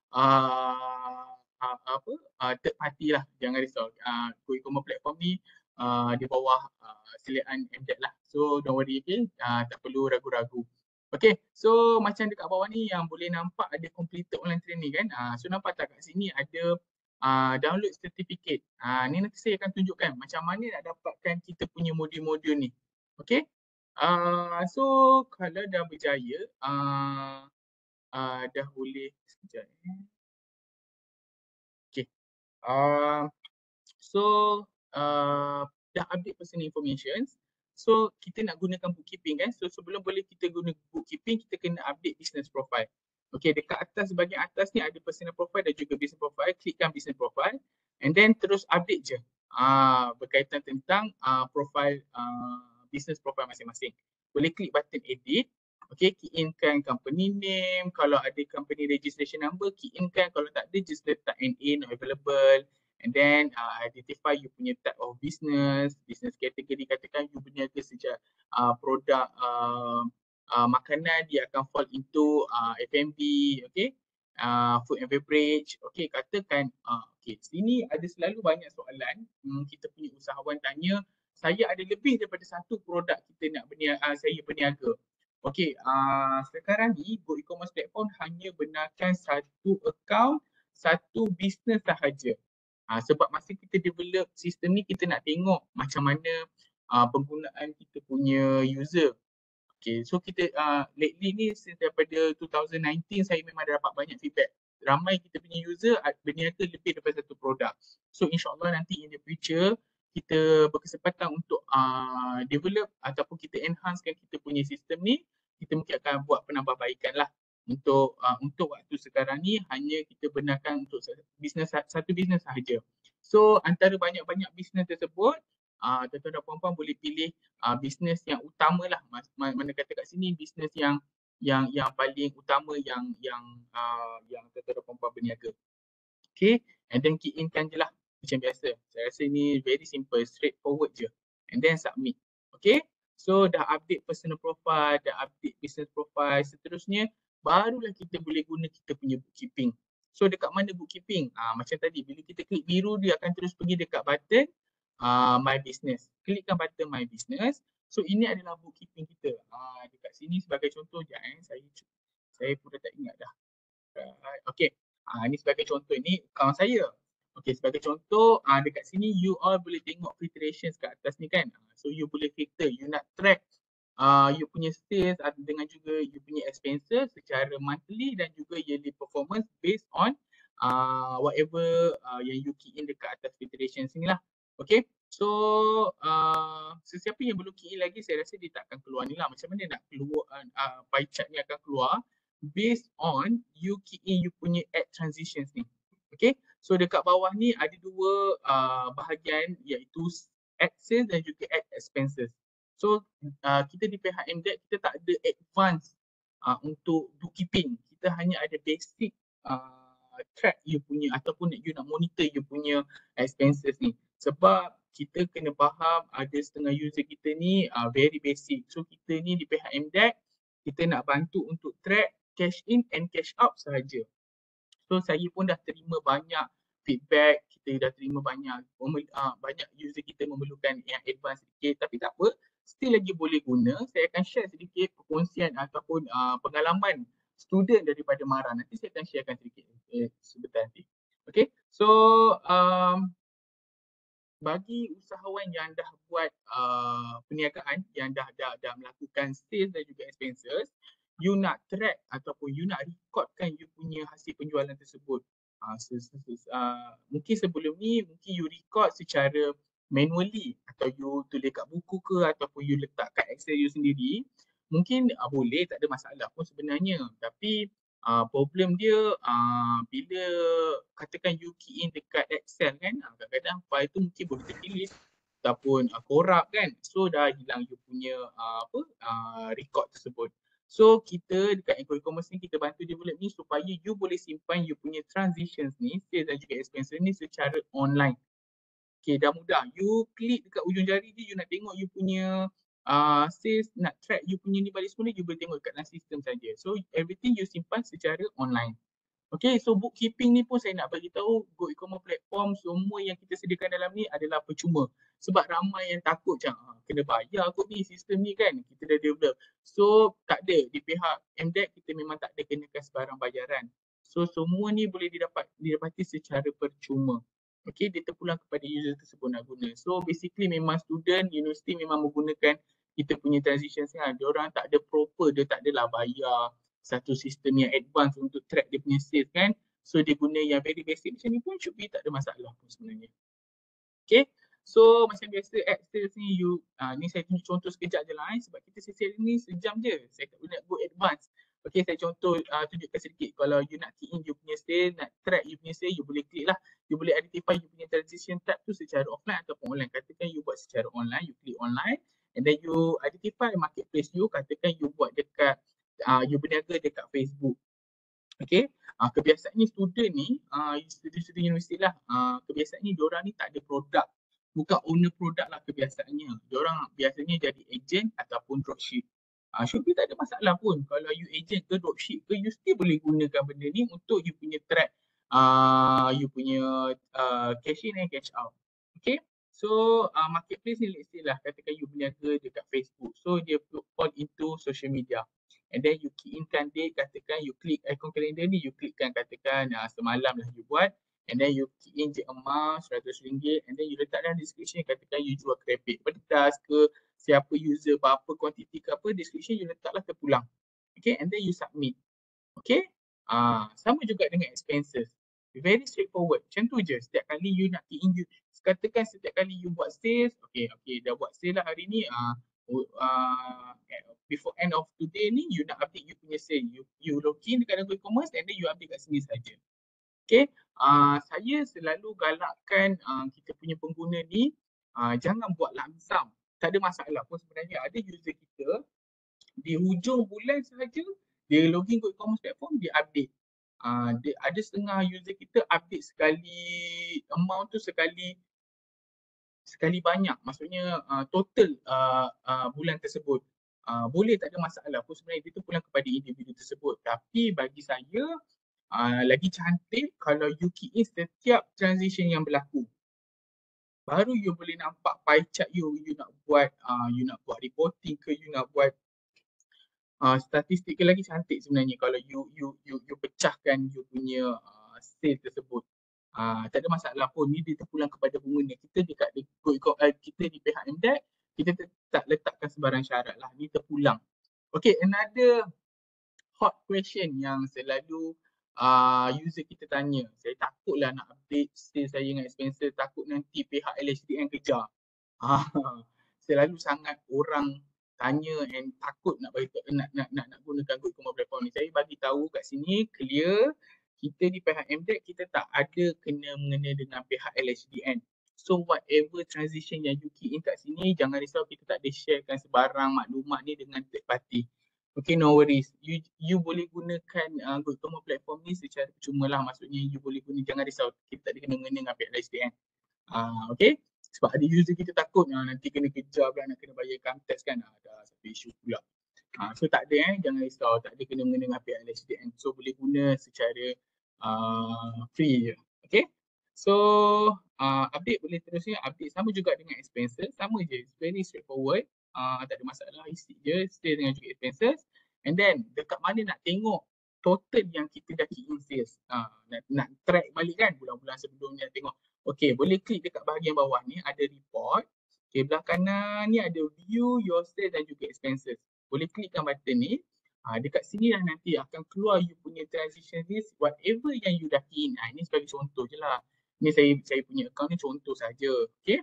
uh, uh, apa uh, third party lah. Jangan risau, uh, Go E-commerce platform ni uh, di bawah uh, selian M D E T lah. So don't worry, okay? Uh, tak perlu ragu-ragu. Okay, so macam dekat bawah ni yang boleh nampak ada completed online training kan. Uh, so nampak tak kat sini ada uh, download certificate. Uh, ni nanti saya akan tunjukkan macam mana nak dapatkan kita punya modul-modul ni. Okay, uh, so kalau dah berjaya, uh, uh, dah boleh, sekejap eh. Okay, uh, so uh, dah update personal information. So kita nak gunakan bookkeeping kan. So sebelum boleh kita guna bookkeeping, kita kena update business profile. Okay, dekat atas bahagian atas ni ada personal profile dan juga business profile. Klikkan business profile and then terus update je uh, berkaitan tentang uh, profile uh, business profile masing-masing. Boleh klik button edit. Okay, key in kan company name. Kalau ada company registration number, key in kan. Kalau tak ada, just letak N A not available. And then uh, identify you punya type of business, business category, katakan you berniaga sejak uh, produk uh, uh, makanan, dia akan fall into uh, F and B, okay, uh, food and beverage, okay, katakan, uh, okay, sini ada selalu banyak soalan, hmm, kita punya usahawan tanya, saya ada lebih daripada satu produk kita nak berniaga, uh, saya berniaga. Okay, uh, sekarang ni Go E-commerce platform hanya benarkan satu account, satu business sahaja. Ha, sebab masa kita develop sistem ni, kita nak tengok macam mana uh, penggunaan kita punya user. Okay, so kita uh, lately ni daripada two thousand nineteen saya memang dah dapat banyak feedback. Ramai kita punya user berniaga lebih daripada satu produk. So insyaAllah nanti in the future kita berkesempatan untuk uh, develop ataupun kita enhancekan kita punya sistem ni, kita mungkin akan buat penambahbaikan lah. Untuk uh, untuk waktu sekarang ni hanya kita benarkan untuk bisnes satu bisnes sahaja. So antara banyak-banyak bisnes tersebut, uh, tuan-tuan dan puan-puan boleh pilih uh, bisnes yang utama lah. Mana kata kat sini bisnes yang yang yang paling utama yang yang uh, yang tuan-tuan dan puan-puan berniaga. Okay, and then key in kan je lah macam biasa. Saya rasa ni very simple, straightforward je. And then submit. Okay, so dah update personal profile, dah update business profile, seterusnya barulah kita boleh guna kita punya bookkeeping. So dekat mana bookkeeping? Ah, macam tadi, bila kita klik biru, dia akan terus pergi dekat button uh, My Business. Klikkan button My Business. So ini adalah bookkeeping kita. Ah, dekat sini sebagai contoh je, eh, saya saya pun dah tak ingat dah. Uh, okay, ah, ini sebagai contoh, ini account saya. Okay, sebagai contoh, uh, dekat sini you all boleh tengok filtrations kat atas ni kan. Uh, so you boleh filter, you nak track uh, you punya sales uh, dengan juga you punya expenses secara monthly dan juga yearly performance based on uh, whatever uh, yang you key in dekat atas filtrations ni lah. Okay, so uh, sesiapa yang belum key in lagi, saya rasa dia tak akan keluar ni lah. Macam mana nak keluar, uh, pie chart ni akan keluar based on you key in you punya add transitions ni. Okay, so dekat bawah ni ada dua uh, bahagian, iaitu add sales dan juga add expenses. So uh, kita di pihak M D E C kita tak ada advance uh, untuk bookkeeping. Kita hanya ada basic uh, track you punya ataupun you nak monitor you punya expenses ni. Sebab kita kena faham ada setengah user kita ni uh, very basic. So kita ni di pihak M D E C kita nak bantu untuk track cash in and cash out sahaja. So saya pun dah terima banyak feedback, kita dah terima banyak uh, banyak user kita memerlukan yang advance sedikit, tapi tak apa, still lagi boleh guna. Saya akan share sedikit perkongsian ataupun uh, pengalaman student daripada Mara. Nanti saya akan sharekan sedikit eh, sebentar nanti. Okay, so um, bagi usahawan yang dah buat uh, perniagaan, yang dah, dah dah melakukan sales dan juga expenses, you nak track ataupun you nak recordkan you punya hasil penjualan tersebut. Uh, ses, ses, uh, mungkin sebelum ni mungkin you record secara manually atau you tulis kat buku ke ataupun you letak kat Excel you sendiri. Mungkin uh, boleh, tak ada masalah pun sebenarnya. Tapi uh, problem dia uh, bila katakan you key in dekat Excel kan, uh, kadang-kadang file tu mungkin boleh terdelete ataupun uh, corrupt kan. So dah hilang you punya uh, apa uh, record tersebut. So kita dekat Ego E-commerce ni kita bantu develop ni supaya you boleh simpan you punya transitions ni, sales dan juga expenses ni secara online. Okay, dah mudah. You klik dekat ujung jari dia, you nak tengok you punya uh, sales, nak track you punya ni balik semula, you boleh tengok dekat dalam sistem saja. So everything you simpan secara online. Okay, so bookkeeping ni pun saya nak bagi tahu, Go E-commerce platform semua yang kita sediakan dalam ni adalah percuma. Sebab ramai yang takut macam ah, kena bayar kot ni sistem ni kan, kita dah develop. So tak ada, di pihak M D E C kita memang tak ada kenakan sebarang bayaran. So semua ni boleh didapat didapati secara percuma. Okay, dia terpulang kepada user tersebut nak guna. So basically memang student universiti memang menggunakan kita punya transition kan. Dia orang tak ada proper, dia tak adalah bayar satu sistem yang advance untuk track dia punya sales kan. So dia guna yang very basic macam ni pun should be tak ada masalah pun sebenarnya. Okay, so macam biasa add sales ni you, uh, ni saya tunjuk contoh sekejap je lah eh, sebab kita sales ni sejam je. Saya tak boleh nak go advance. Okay, saya contoh uh, tunjukkan sedikit. Kalau you nak key in you punya sales, nak track you punya sales, you boleh klik lah. You boleh identify you punya transition tab tu secara offline ataupun online. Katakan you buat secara online, you klik online and then you identify marketplace you, katakan you buat dekat Uh, you berniaga dekat Facebook. Okay, uh, kebiasaannya student ni, uh, student-student universiti lah, uh, kebiasaannya diorang ni tak ada produk, bukan owner produk lah kebiasaannya. Diorang biasanya jadi agent ataupun dropship. Uh, should be tak ada masalah pun. Kalau you agent ke dropship ke, you still boleh gunakan benda ni untuk you punya track, uh, you punya uh, cash in and cash out. Okay, so uh, marketplace ni let's say lah, katakan you berniaga dekat Facebook. So dia fall into social media. And then you key in kan date, katakan you klik icon kalender ni, you klikkan katakan uh, semalam lah you buat. And then you key in je amount seratus ringgit and then you letak dalam description, katakan you jual kerepek pedas ke, siapa user, berapa kuantiti ke apa, description you letaklah terpulang. Okay, and then you submit. Okay, uh, sama juga dengan expenses. Very straightforward. Macam tu je, setiap kali you nak key in, you, katakan setiap kali you buat sales, okay, okay, dah buat sale lah hari ni, uh, uh, before end of today ni, you nak update you punya sale. You, you login dekat dalam e-commerce and then you update kat sini saja. Okay, uh, saya selalu galakkan uh, kita punya pengguna ni, uh, jangan buat lamsam. Tak ada masalah pun sebenarnya. Ada user kita, di hujung bulan sahaja, dia login ke e-commerce platform, dia update. Uh, dia, ada setengah user kita update sekali, amount tu sekali sekali banyak, maksudnya uh, total uh, uh, bulan tersebut. Uh, boleh, tak ada masalah pun sebenarnya, itu pulang kepada individu tersebut. Tapi bagi saya, uh, lagi cantik kalau you key in setiap transition yang berlaku. Baru you boleh nampak pie chart you, you nak buat, uh, you nak buat reporting ke, you nak buat uh, statistik ke, lagi cantik sebenarnya kalau you you you, you pecahkan you punya uh, sale tersebut. Uh, tak ada masalah pun, ni dia terpulang kepada pengguna. Kita dekat uh, kita di pihak M D E C, kita tak letakkan sebarang syarat lah, ni terpulang. Okay, another hot question yang selalu uh, user kita tanya, saya takutlah nak update sales saya dengan expenses, takut nanti pihak L H D N kejar. Uh, selalu sangat orang tanya and takut nak bagi nak nak nak, nak gunakan Go E-commerce platform ni. Saya bagi tahu kat sini clear, kita di pihak M D E C kita tak ada kena mengena dengan pihak L H D N. So whatever transition yang you key in kat sini, jangan risau, kita tak ada sharekan sebarang maklumat ni dengan third party. Okay, no worries. You you boleh gunakan uh, Go E-commerce platform ni secara percuma lah, maksudnya you boleh guna, jangan risau, kita tak ada kena mengena dengan pihak L H D N. Uh, okay, sebab ada user kita takut uh, nanti kena kejar pula, nak kena bayar income tax kan, ada satu isu pula. Uh, so tak ada eh, jangan risau, tak ada kena mengena dengan pihak L H D N. So boleh guna secara uh, free je. Okay, so uh, update boleh terusnya, update sama juga dengan expenses, sama je, it's very straightforward. Uh, tak ada masalah, isi je, stay dengan juga expenses. And then dekat mana nak tengok total yang kita dah key in sales, uh, nak, nak track balik kan bulan-bulan sebelumnya, tengok. Okay, boleh klik dekat bahagian bawah ni, ada report. Okay, belah kanan ni ada view your sales dan juga expenses. Boleh klikkan button ni. Ha, dekat sini lah nanti akan keluar you punya transition list, whatever yang you dah key in. Ha, ini sebagai contoh je lah. Ini saya saya punya account ni contoh saja. Okay.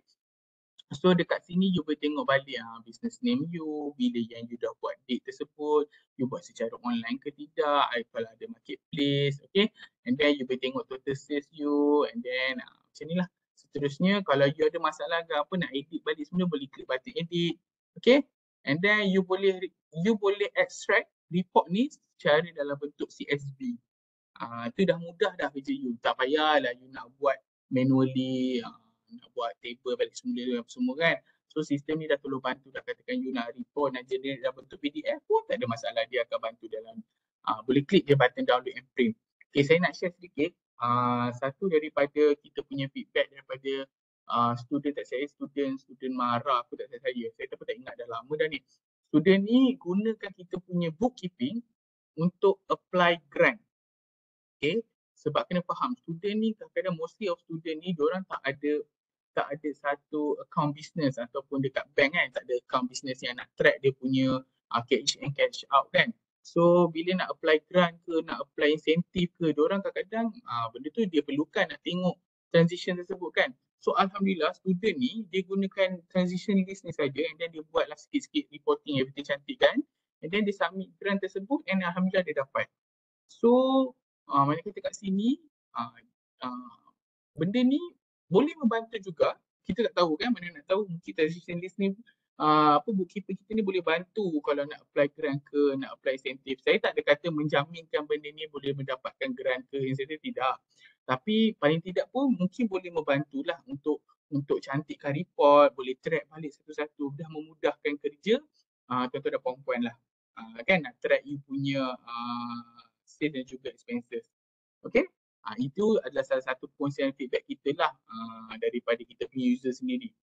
So dekat sini you boleh tengok balik ha, business name you, bila yang you dah buat date tersebut, you buat secara online ke tidak, kalau ada marketplace, okay. And then you boleh tengok total sales you, and then ha, macam ni lah. Seterusnya kalau you ada masalah ke apa, nak edit balik semua, boleh klik button edit, okay. And then you boleh you boleh extract report ni secara dalam bentuk C S V. Ah, tu dah mudah dah kerja you. Tak payahlah you nak buat manually, uh, nak buat table balik semula semua kan. So sistem ni dah tolong bantu, dah katakan you nak report, nak generate dalam bentuk P D F pun tak ada masalah, dia akan bantu dalam, uh, boleh klik je button download and print. Okay, saya nak share sedikit uh, satu daripada kita punya feedback daripada uh, student tak saya, student student marah aku tak saya, saya tak, tak ingat dah lama dah ni. Student ni gunakan kita punya bookkeeping untuk apply grant. Okay, sebab kena faham, student ni kadang-kadang mostly of student ni diorang tak ada tak ada satu account business ataupun dekat bank kan, tak ada account business yang nak track dia punya uh, cash in cash out kan. So bila nak apply grant ke, nak apply insentif ke, diorang kadang-kadang uh, benda tu dia perlukan nak tengok transition tersebut kan. So alhamdulillah student ni dia gunakan transition list ni saja, and then dia buatlah sikit-sikit reporting everything cantik kan, and then dia submit grant tersebut, and alhamdulillah dia dapat. So uh, mana kata kat sini uh, uh, benda ni boleh membantu juga. Kita tak tahu kan, mana nak tahu mungkin transition list ni uh, apa bookkeeper kita ni boleh bantu kalau nak apply grant ke, nak apply insentif. Saya tak ada kata menjaminkan benda ni boleh mendapatkan grant ke insentif, tidak. Tapi paling tidak pun mungkin boleh membantulah untuk untuk cantikkan report, boleh track balik satu-satu, dah memudahkan kerja uh, tuan-tuan dan puan-puan lah. Uh, kan nak track you punya uh, sales dan juga expenses. Okay. Ha, itu adalah salah satu perkongsian feedback kita lah uh, daripada kita punya user sendiri.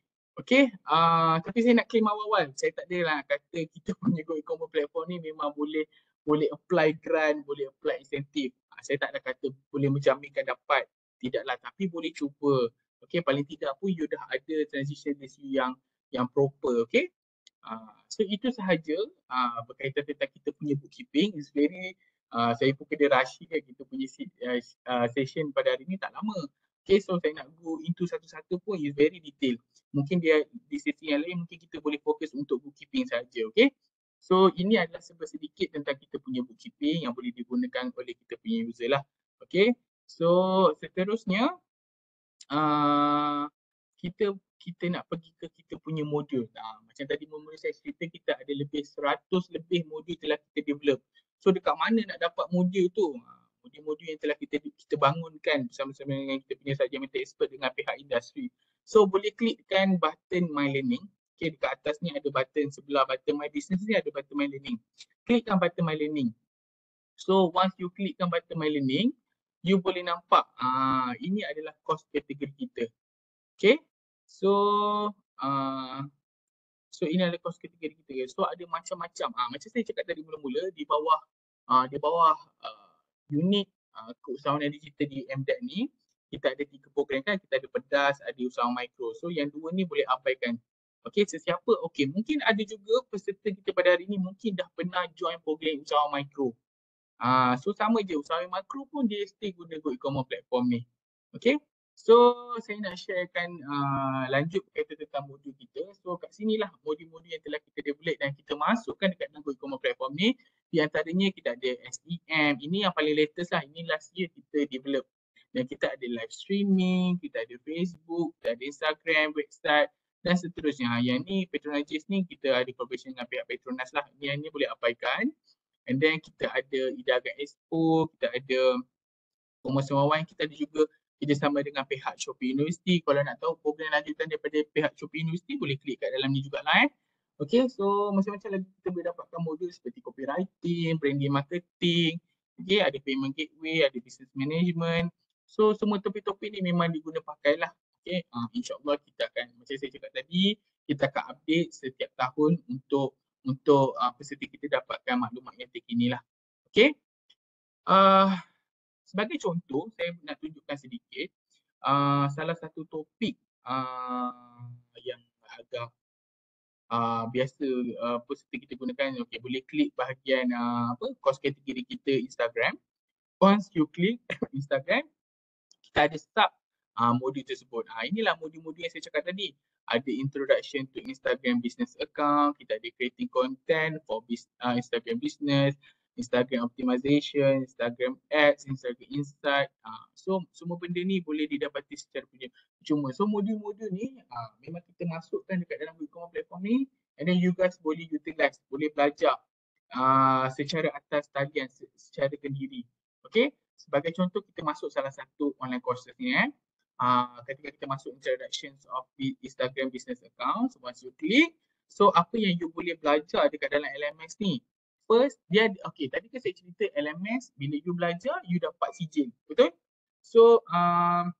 Okay, uh, tapi saya nak claim awal-awal, saya tak adalah kata kita punya Go E-commerce platform ni memang boleh boleh apply grant, boleh apply insentif. Uh, saya tak ada kata boleh menjaminkan dapat, tidaklah, tapi boleh cuba. Okay, paling tidak pun you dah ada transition list you yang yang proper. Okay, uh, so itu sahaja uh, berkaitan tentang kita punya bookkeeping. It's very Uh, saya pun kena rush kan kita punya uh, session pada hari ni tak lama. Okay, so saya nak go into satu-satu pun is very detail. Mungkin dia di sesi yang lain mungkin kita boleh fokus untuk bookkeeping saja, okay. So ini adalah sedikit tentang kita punya bookkeeping yang boleh digunakan oleh kita punya user lah. Okay, so seterusnya uh, kita kita nak pergi ke kita punya modul. Nah, macam tadi mula saya cerita kita ada lebih seratus lebih modul telah kita develop. So dekat mana nak dapat modul tu? Modul-modul yang telah kita kita bangunkan bersama-sama dengan kita punya subject matter expert dengan pihak industri. So boleh klikkan button My Learning. Okay, dekat atas ni ada button sebelah button My Business ni ada button My Learning. Klikkan button My Learning. So once you klikkan button My Learning, you boleh nampak ah ini adalah course kategori kita. Okay, so uh, so ini adalah course kategori kita. So ada macam-macam. Ah macam saya cakap tadi mula-mula di bawah ah di bawah uh, unit uh, keusahawanan digital di M D A T ni kita ada tiga program kan, kita ada pedas, ada usaha mikro. So yang dua ni boleh abaikan. Okey, sesiapa okey, mungkin ada juga peserta kita pada hari ni mungkin dah pernah join program usaha mikro. Ah so sama je usaha mikro pun dia stay guna Go E-commerce platform ni. Okey. So saya nak sharekan uh, lanjut berkaitan tentang modul kita. So kat sinilah modul-modul yang telah kita develop dan kita masukkan dekat dalam Go E-commerce platform ni. Di antaranya kita ada S E M, ini yang paling latest lah, ini last year kita develop. Dan kita ada live streaming, kita ada Facebook, kita ada Instagram, website dan seterusnya. Yang ni Petronas ni kita ada collaboration dengan pihak Petronas lah. Yang ni boleh abaikan. And then kita ada Idaga Expo, kita ada Promosi Wawan, kita ada juga kerjasama dengan pihak Shopee University. Kalau nak tahu program lanjutan daripada pihak Shopee University boleh klik kat dalam ni jugalah eh. Okay, so macam-macam lagi kita boleh dapatkan modul seperti copywriting, branding marketing, okay, ada payment gateway, ada business management. So semua topik-topik ni memang diguna pakai lah. Okay, uh, insyaAllah kita akan, macam saya cakap tadi, kita akan update setiap tahun untuk untuk uh, peserta kita dapatkan maklumat yang terkini lah. Okay. Uh, Sebagai contoh, saya nak tunjukkan sedikit uh, salah satu topik uh, yang agak uh, biasa uh, peserta kita gunakan. Okay, boleh klik bahagian uh, apa course kategori kita Instagram. Once you klik Instagram, kita ada sub uh, modul tersebut. Uh, inilah modul-modul yang saya cakap tadi. Ada introduction to Instagram business account, kita ada creating content for bis, uh, Instagram business, Instagram optimization, Instagram ads, Instagram insight. Uh, so semua benda ni boleh didapati secara punya cuma. So modul-modul ni uh, memang kita masukkan dekat dalam e-commerce platform ni, and then you guys boleh utilize, boleh belajar uh, secara atas talian, secara kendiri. Okay, sebagai contoh kita masuk salah satu online courses ni eh. Uh, ketika kita masuk introductions of Instagram business account, so once you click, so apa yang you boleh belajar dekat dalam L M S ni? First, dia okay, tadi kan saya cerita L M S, bila you belajar, you dapat sijil, betul? So, um,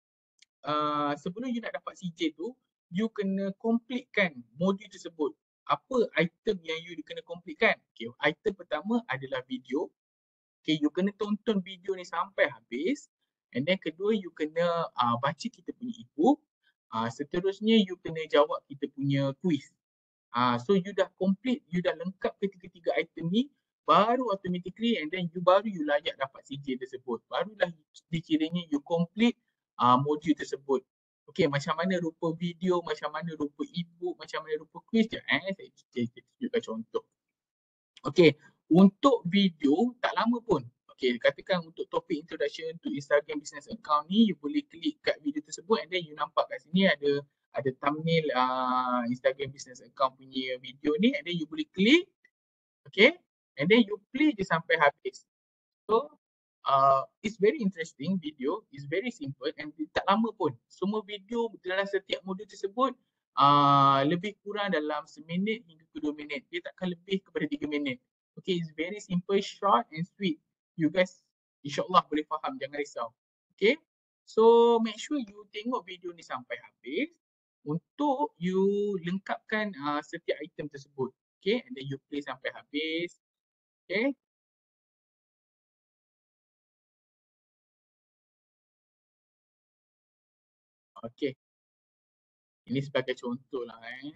uh, sebelum you nak dapat sijil tu, you kena completekan modul tersebut. Apa item yang you kena completekan? Okay, item pertama adalah video. Okay, you kena tonton video ni sampai habis. And then kedua, you kena uh, baca kita punya e-book. Uh, seterusnya, you kena jawab kita punya quiz. Uh, so you dah complete, you dah lengkap ketiga-tiga item ni, baru automatically and then you baru you layak dapat sijil tersebut. Barulah dikiranya you complete uh, modul tersebut. Okay, macam mana rupa video, macam mana rupa e-book, macam mana rupa quiz je. Eh, saya, saya, saya tunjukkan contoh. Okay, untuk video tak lama pun. Okay, katakan untuk topik introduction to Instagram business account ni, you boleh klik kat video tersebut and then you nampak kat sini ada ada thumbnail uh, Instagram business account punya video ni, and then you boleh klik, okay, and then you play je sampai habis. So uh, it's very interesting video, it's very simple and tak lama pun. Semua video dalam setiap modul tersebut uh, lebih kurang dalam seminit hingga ke dua minit. Dia takkan lebih kepada tiga minit. Okay, it's very simple, short and sweet. You guys insyaAllah boleh faham, jangan risau. Okay, so make sure you tengok video ni sampai habis untuk you lengkapkan uh, setiap item tersebut. Okay, and then you play sampai habis. Okay. Okay. Ini sebagai contoh lah eh.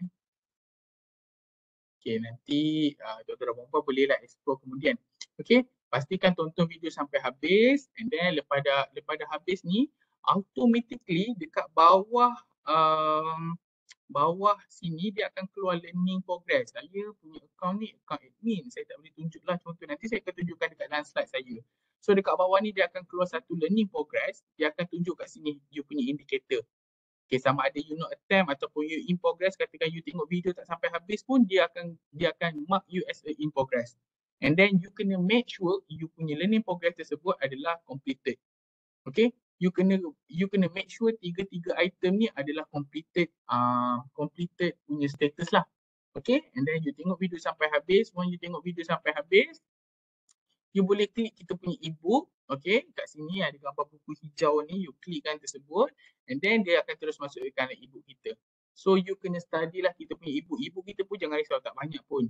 Okay, nanti uh, tuan-tuan dan puan-puan bolehlah explore kemudian. Okay, pastikan tonton video sampai habis and then lepas dah, lepas dah habis ni, automatically dekat bawah um, bawah sini dia akan keluar learning progress. Saya punya account ni account admin, saya tak boleh tunjuklah contoh, nanti saya akan tunjukkan dekat dalam slide saya. So dekat bawah ni dia akan keluar satu learning progress, dia akan tunjuk kat sini you punya indicator. Okay, sama ada you not attempt ataupun you in progress, katakan you tengok video tak sampai habis pun dia akan dia akan mark you as a in progress. And then you kena make sure you punya learning progress tersebut adalah completed. Okay, you kena you kena make sure tiga-tiga item ni adalah completed uh, completed punya status lah. Okay, and then you tengok video sampai habis. Once you tengok video sampai habis, you boleh klik kita punya ebook. Okay, kat sini ada gambar buku hijau ni, you klikkan tersebut and then dia akan terus masukkan ebook kita. So you kena study lah kita punya ebook. Ebook kita pun jangan risau, tak banyak pun.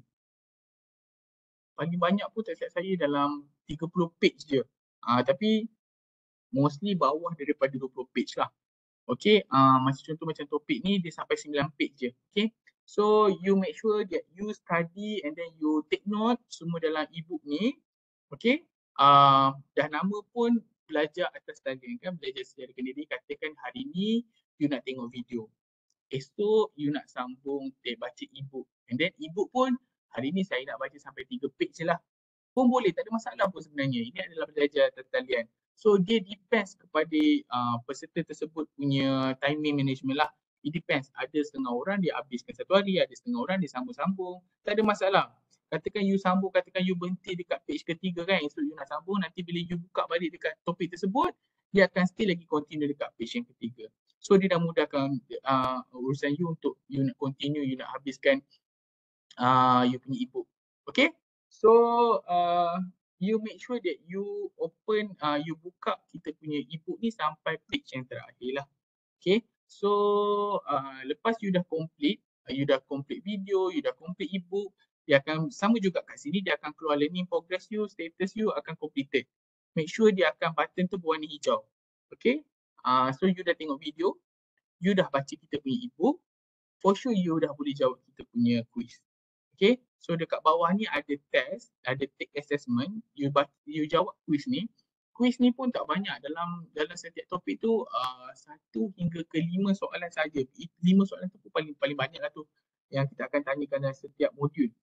Paling banyak pun tak silap saya dalam tiga puluh page je. Uh, tapi mostly bawah daripada dua puluh page lah. Okay, uh, macam contoh macam topik ni dia sampai sembilan page je. Okay, so you make sure that you study and then you take note semua dalam ebook ni. Okay, uh, dah nama pun belajar atas talian kan, belajar secara kendiri. Katakan hari ni you nak tengok video, esok you nak sambung eh, baca ebook, and then ebook pun hari ni saya nak baca sampai tiga page je lah pun boleh, tak ada masalah pun sebenarnya. Ini adalah belajar atas talian. So dia depends kepada uh, peserta tersebut punya timing management lah. It depends. Ada setengah orang dia habiskan satu hari, ada setengah orang dia sambung-sambung. Tak ada masalah. Katakan you sambung, katakan you berhenti dekat page ketiga kan, esok you nak sambung, nanti bila you buka balik dekat topik tersebut, dia akan still lagi continue dekat page yang ketiga. So dia dah mudahkan uh, urusan you untuk you nak continue, you nak habiskan uh, you punya ebook. Okay? So uh, you make sure that you open, uh, you buka kita punya ebook ni sampai page yang terakhir lah. Okay, so uh, lepas you dah complete, uh, you dah complete video, you dah complete ebook, dia akan sama juga kat sini, dia akan keluar learning progress you, status you akan completed. Make sure dia akan button tu berwarna hijau. Okay, uh, so you dah tengok video, you dah baca kita punya ebook, for sure you dah boleh jawab kita punya quiz. Okay, so dekat bawah ni ada test, ada take assessment, you you jawab quiz ni. Quiz ni pun tak banyak, dalam dalam setiap topik tu uh, satu hingga ke lima soalan saja. Lima soalan tu pun paling paling banyak lah tu yang kita akan tanyakan dalam setiap modul.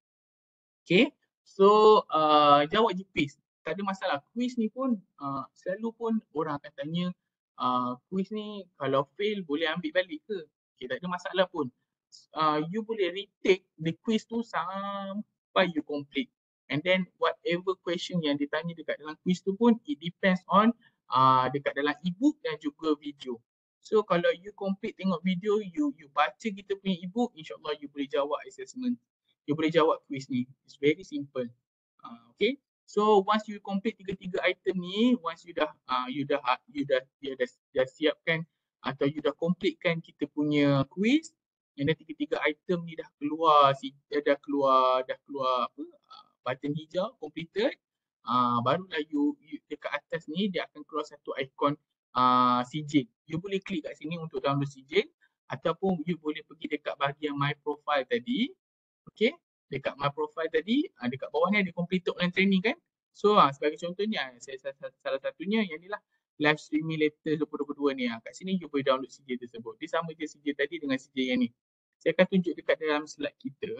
Okay, so uh, jawab je quiz, tak ada masalah. Quiz ni pun uh, selalu pun orang akan tanya uh, quiz ni kalau fail boleh ambil balik ke? Okay, tak ada masalah pun. Uh, you boleh retake the quiz tu sampai you complete, and then whatever question yang ditanya dekat dalam quiz tu pun it depends on uh, dekat dalam ebook dan juga video. So kalau you complete tengok video, you you baca kita punya ebook, insyaAllah you boleh jawab assessment, you boleh jawab quiz ni. It's very simple. Uh, okay, so once you complete tiga-tiga item ni, once you dah uh, you dah you dah you dah, dah siapkan atau you dah completekan kita punya quiz, and then tiga-tiga item ni dah keluar, dah keluar, dah keluar apa, button hijau, completed. Uh, barulah you, you dekat atas ni dia akan keluar satu ikon uh, sijil. You boleh klik kat sini untuk download sijil, ataupun you boleh pergi dekat bahagian my profile tadi. Okay, dekat my profile tadi, uh, dekat bawah ni ada completed online training kan. So uh, sebagai contohnya, saya salah satunya yang ni lah, live streaming latest dua ribu dua puluh dua ni. Uh, kat sini you boleh download sijil tersebut. Dia sama je sijil tadi dengan sijil yang ni. Saya akan tunjuk dekat dalam slide kita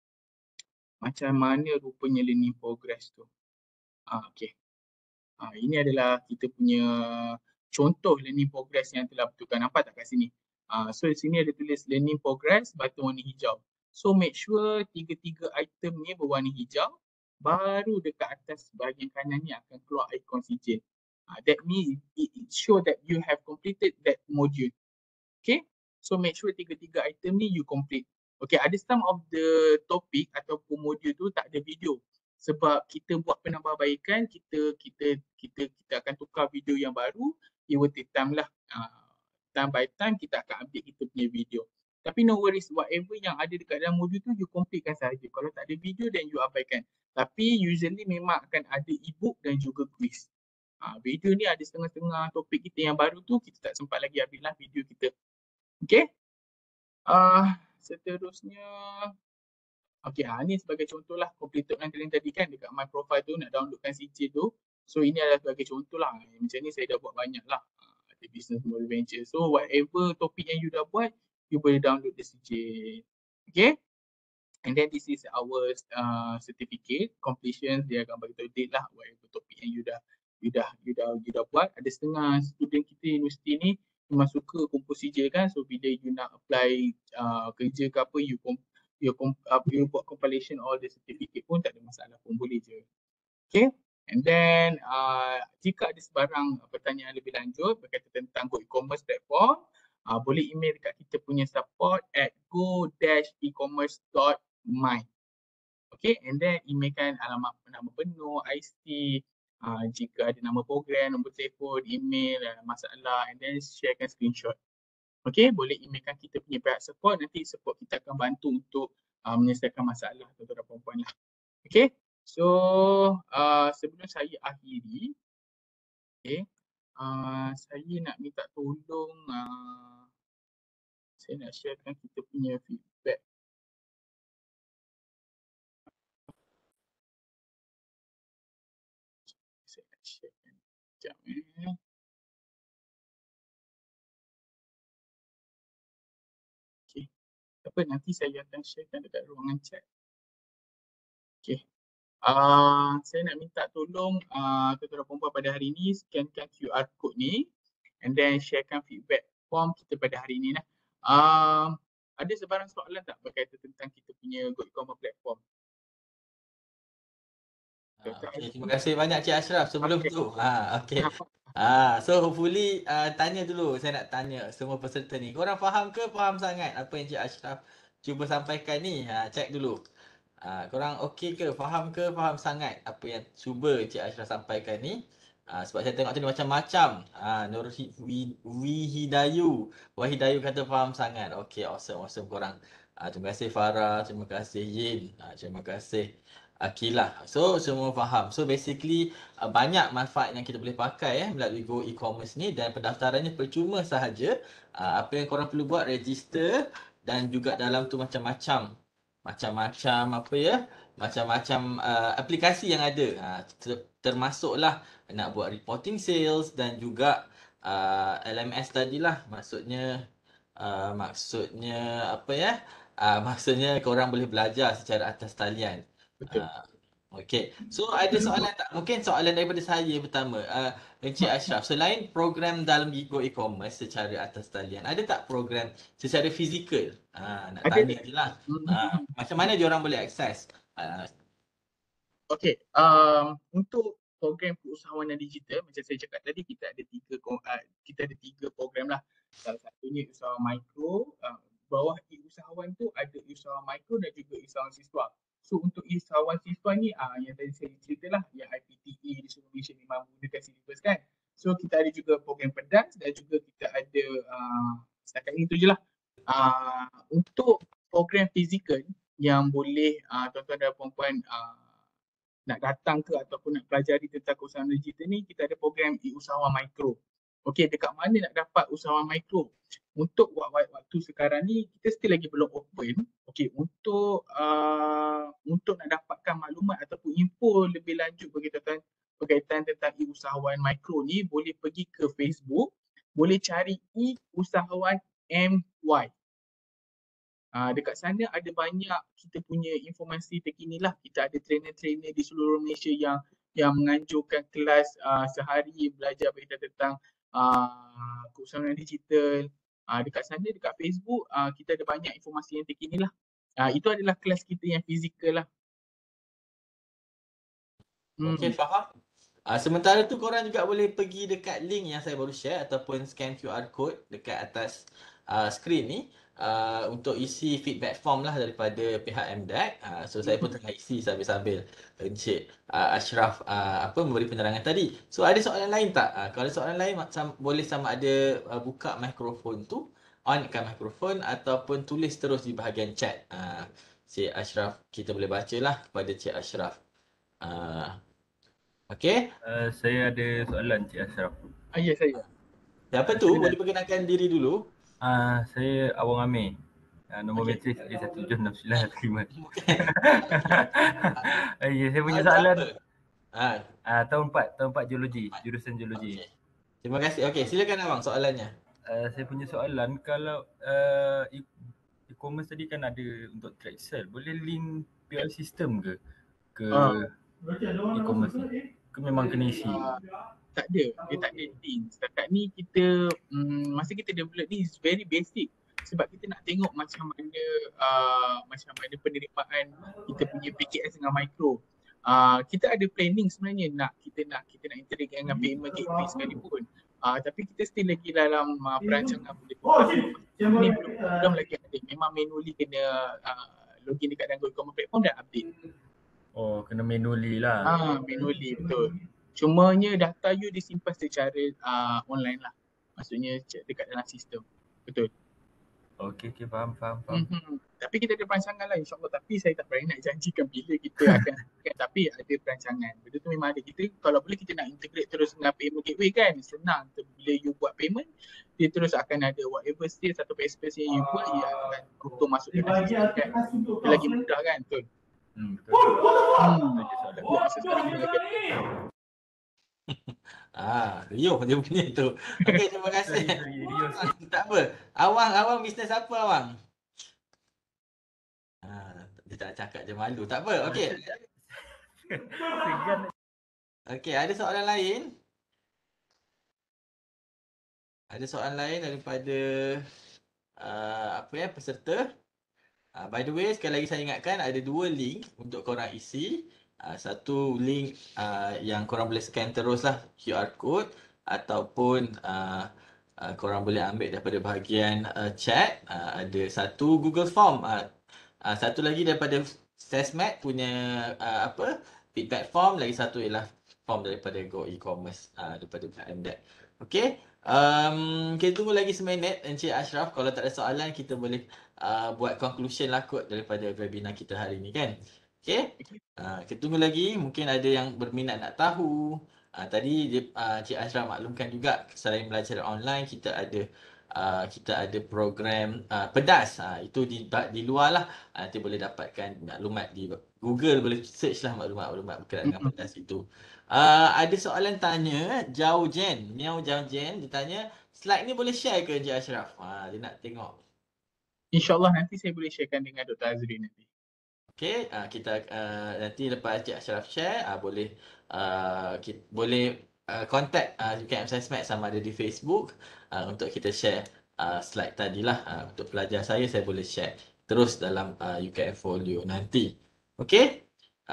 macam mana rupanya learning progress tu. Ah, okay. Ah, ini adalah kita punya contoh learning progress yang telah betulkan. Nampak tak kat sini? Ah, so di sini ada tulis learning progress, button warna hijau. So make sure tiga-tiga item ni berwarna hijau. Baru dekat atas bahagian kanan ni akan keluar ikon sijil. Ah, that means it, it show that you have completed that module. Okay. So make sure tiga-tiga item ni you complete. Okay, ada some of the topic ataupun modul tu tak ada video. Sebab kita buat penambahbaikan, kita kita kita kita akan tukar video yang baru, it will take time lah. Uh, time by time kita akan update kita punya video. Tapi no worries, whatever yang ada dekat dalam modul tu you completekan sahaja. Kalau tak ada video then you abaikan. Tapi usually memang akan ada ebook dan juga quiz. Uh, video ni ada setengah-setengah topik kita yang baru tu, kita tak sempat lagi ambil lah video kita. Okay, uh, seterusnya, okay, uh, ni sebagai contoh lah, completed online training tadi kan, dekat my profile tu nak downloadkan sijil tu. So ini adalah sebagai contoh lah, macam ni saya dah buat banyak lah. Uh, ada business model venture. So whatever topik yang you dah buat, you boleh download the sijil. Okay. And then this is our uh, certificate completion. Dia akan bagi tahu date lah whatever topik yang you dah you dah you dah you dah buat. Ada setengah student kita universiti ni memang suka kumpul sijil kan. So bila you nak apply uh, kerja ke apa, you kom- you, kom- uh, you buat compilation all the certificate pun tak ada masalah pun, boleh je. Okay. And then uh, jika ada sebarang pertanyaan lebih lanjut berkaitan tentang Go E-commerce platform, uh, boleh email dekat kita punya support at go dash e-commerce dot my. Okay, and then emailkan alamat nama penuh, I C, uh, jika ada nama program, nombor telefon, email, uh, masalah, and then sharekan screenshot. Okay, boleh emailkan kita punya pihak support, nanti support kita akan bantu untuk uh, menyelesaikan masalah tuan-tuan dan puan-puan lah. Okay. So, uh, sebelum saya akhiri, okay, uh, saya nak minta tolong, uh, saya nak sharekan kita punya feedback. Saya nak sharekan sekejap eh. Okay, apa nanti saya akan sharekan dekat ruangan chat. Okay. Uh, saya nak minta tolong uh, tuan-tuan dan puan-puan pada hari ini scankan Q R code ni and then sharekan feedback form kita pada hari ini lah. Uh, ada sebarang soalan tak berkaitan tentang kita punya Go E-commerce platform? Ah, okay, terima kasih banyak Cik Ashraf sebelum okay. tu. Ha, okay. Ah, so hopefully uh, tanya dulu, saya nak tanya semua peserta ni. Korang faham ke faham sangat apa yang Cik Ashraf cuba sampaikan ni? Ha, check dulu. Uh, korang okey ke? Faham ke? Faham sangat apa yang cuba Cik Ashraf sampaikan ni? Uh, sebab saya tengok tadi macam-macam. Uh, Nur Wihidayu. Wahidayu kata faham sangat. Okey, awesome, awesome korang. Uh, terima kasih Farah, terima kasih Yin, uh, terima kasih Akilah. So, semua faham. So, basically uh, banyak manfaat yang kita boleh pakai eh, melalui Go E-commerce ni dan pendaftarannya percuma sahaja. Uh, apa yang korang perlu buat, register dan juga dalam tu macam-macam macam-macam apa ya macam-macam uh, aplikasi yang ada uh, ter- termasuklah nak buat reporting sales dan juga uh, L M S tadilah maksudnya uh, maksudnya apa ya uh, maksudnya korang boleh belajar secara atas talian. Betul. Uh, Okey, so ada soalan tak? Mungkin soalan daripada saya pertama, uh, Encik Ashraf, selain program dalam Go E-commerce secara atas talian, ada tak program secara fizikal? Uh, nak Ada. tanya je lah. Uh, macam mana diorang boleh akses? Uh, Okey, um, untuk program keusahawanan digital, macam saya cakap tadi, kita ada tiga uh, kita ada tiga program lah. Salah satunya usahawan mikro, uh, bawah e-usahawan tu ada usahawan mikro dan juga usahawan siswa. So untuk usahawan siswa ni uh, yang tadi saya ceritalah, yang I P T E di seluruh Malaysia ni mampu menggunakan syllabus kan. So kita ada juga program pedas dan juga kita ada uh, setakat ini tu je lah. Uh, untuk program fizikal yang boleh uh, tuan-tuan dan puan-puan uh, nak datang ke ataupun nak pelajari tentang keusahawanan digital ni, kita ada program e-usahawan mikro. Okey, dekat mana nak dapat usahawan mikro? Untuk waktu sekarang ni kita still lagi belum open. Okey, untuk uh, untuk nak dapatkan maklumat ataupun info lebih lanjut berkaitan berkaitan tentang e-usahawan mikro ni, boleh pergi ke Facebook, boleh cari e-usahawan M Y. Uh, dekat sana ada banyak kita punya informasi terkini lah. Kita ada trainer-trainer di seluruh Malaysia yang yang menganjurkan kelas uh, sehari belajar berkaitan tentang uh, keusahawanan digital. Uh, dekat sana, dekat Facebook, uh, kita ada banyak informasi yang terkini lah. Uh, itu adalah kelas kita yang fizikal lah. Hmm. Okey, faham. Uh, sementara tu korang juga boleh pergi dekat link yang saya baru share ataupun scan Q R code dekat atas uh, skrin ni. Uh, untuk isi feedback form lah daripada pihak M D A C. Uh, so saya pun tengah isi sambil-sambil Encik uh, Ashraf uh, apa memberi penerangan tadi. So ada soalan lain tak? Uh, kalau soalan lain macam boleh sama ada uh, buka mikrofon tu, onkan mikrofon ataupun tulis terus di bahagian chat. Uh, Cik Ashraf, kita boleh bacalah kepada Cik Ashraf. Uh, Okey. Uh, saya ada soalan Cik Ashraf. Ah, ya, saya. Siapa tu? Boleh perkenalkan diri dulu. Ah, uh, saya Awang Amir. Uh, nombor okay. Matris A satu tujuh enam sembilan satu lima. Ya, saya punya soalan. Ah, uh, tahun empat, tahun empat geologi, jurusan geologi. Okay. Terima kasih. Okey, silakan abang soalannya. Uh, saya punya soalan, kalau uh, e- e-commerce tadi kan ada untuk track sale, boleh link P L system ke ke Ah, e-commerce ni? Ke memang kena isi? ah, tak ada, dia tak ada link. Setakat ni kita, um, masa kita develop ni is very basic. Sebab kita nak tengok macam mana uh, macam mana penerimaan kita punya P K S dengan micro. Uh, kita ada planning sebenarnya nak kita nak kita nak integrate dengan payment gateway sekalipun. Uh, tapi kita still lagi dalam uh, perancangan boleh buat. Ni belum belum lagi ada. Memang manually kena uh, login dekat dalam Google Commerce platform dan update. Oh, kena manually lah. Ah, manually betul. Cumanya data you disimpan secara uh, online lah. Maksudnya c- dekat dalam sistem. Betul. Okey, okey, faham, faham, faham. Mm-hmm. Tapi kita ada perancangan lah insyaAllah. Tapi saya tak berani nak janjikan bila kita akan kan. Tapi ada perancangan. Benda tu memang ada. Kita kalau boleh kita nak integrate terus dengan payment gateway kan. Senang. Bila you buat payment, dia terus akan ada whatever sales atau space yang you buat, ia akan auto masuk ke dalam sistem kan. Dia lagi mudah kan. Betul. Hmm, betul. Hmm. Itu je soalan. Tapi masa sekarang dia lagi ada. Ah, Rio dia punya tu. Okey, terima kasih. Sorry, sorry, Rio sikit. Tak apa. Awang, awang bisnes apa awang? Ah, dia tak cakap je malu. Tak apa. Okey. Segan. Okey, ada soalan lain? Ada soalan lain daripada uh, apa ya, peserta? Uh, by the way, sekali lagi saya ingatkan ada dua link untuk korang isi. Uh, satu link uh, yang korang boleh scan terus lah Q R code, ataupun uh, uh, korang boleh ambil daripada bahagian uh, chat. Uh, ada satu Google Form. Uh, uh, satu lagi daripada SESMAD punya uh, apa feedback form. Lagi satu ialah form daripada Go E-commerce, uh, daripada M D E C. Okey. Um, kita tunggu lagi seminit Encik Ashraf. Kalau tak ada soalan, kita boleh uh, buat conclusion lah kot daripada webinar kita hari ni kan. Okay. Uh, kita tunggu lagi. Mungkin ada yang berminat nak tahu. Uh, tadi dia, uh, Encik Ashraf maklumkan juga, selain belajar online, kita ada uh, kita ada program uh, pedas. Uh, itu di di luar lah. Uh, nanti boleh dapatkan maklumat di Google, boleh search lah maklumat-maklumat berkaitan dengan pedas itu. Uh, ada soalan tanya, Jauh Jen, Miao Jauh Jen, dia tanya, slide ni boleh share ke Encik Ashraf? Ha, dia nak tengok. InsyaAllah nanti saya boleh sharekan dengan Doktor Azri nanti. Okey, uh, kita uh, nanti lepas Encik Ashraf share, uh, boleh uh, kita, boleh uh, contact uh, U K M SESMAD sama ada di Facebook uh, untuk kita share uh, slide tadilah. Uh, untuk pelajar saya, saya boleh share terus dalam uh, U K M Folio nanti. Okey?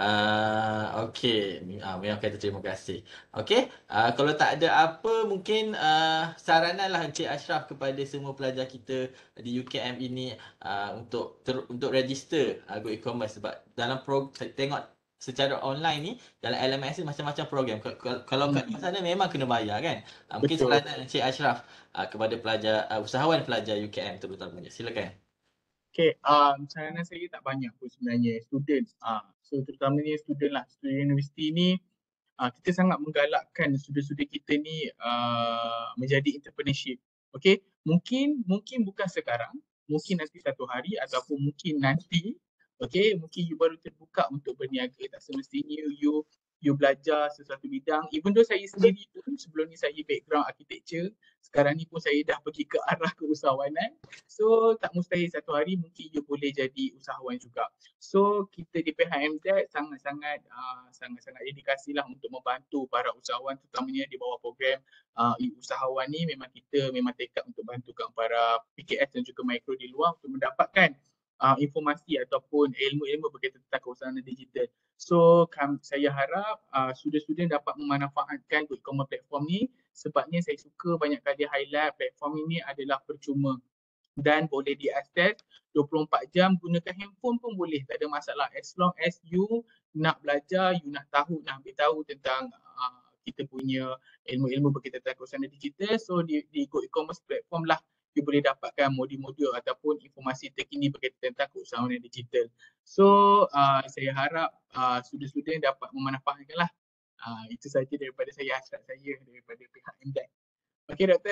Uh, Okey, uh, memang kata terima kasih. Okey, uh, kalau tak ada apa, mungkin uh, saranan lah Encik Ashraf kepada semua pelajar kita di U K M ini uh, untuk ter, untuk register uh, Go E-commerce. Sebab dalam pro, tengok secara online ni, dalam L M S ni macam-macam program. Kalau, kalau kat Hmm. sana memang kena bayar kan. Uh, mungkin Betul. saranan Encik Ashraf uh, kepada pelajar uh, usahawan pelajar U K M terutamanya. Silakan. Okay, um, saranan saya tak banyak pun sebenarnya. Student, uh, so terutamanya student lah, student universiti ni, uh, kita sangat menggalakkan student-student kita ni uh, menjadi entrepreneurship. Okay, mungkin mungkin bukan sekarang, mungkin nanti satu hari ataupun mungkin nanti, okay, mungkin you baru terbuka untuk berniaga. Tak semestinya you you belajar sesuatu bidang. Even though saya sendiri pun sebelum ni saya background architecture, sekarang ni pun saya dah pergi ke arah keusahawanan. So tak mustahil satu hari mungkin you boleh jadi usahawan juga. So kita di P H M Z sangat-sangat uh, sangat-sangat dedikasi lah untuk membantu para usahawan, terutamanya di bawah program uh, usahawan ni. Memang kita memang tekad untuk bantukan para P K S dan juga mikro di luar untuk mendapatkan uh, informasi ataupun ilmu-ilmu berkaitan tentang keusahawanan digital. So kam, saya harap uh, student-student dapat memanfaatkan Go E-commerce platform ni. Sebabnya saya suka banyak kali highlight platform ini adalah percuma dan boleh diakses dua puluh empat jam. Gunakan handphone pun boleh, tak ada masalah. As long as you nak belajar, you nak tahu, nak ambil tahu tentang uh, kita punya ilmu-ilmu berkaitan dengan keusahawanan digital. So di, di Go E-commerce platform lah you boleh dapatkan modul-modul ataupun informasi terkini berkaitan tentang keusahawanan digital. So uh, saya harap uh, student-student dapat memanfaatkan lah. Uh, itu saja daripada saya, hasrat saya daripada pihak M D E C. Okey doktor.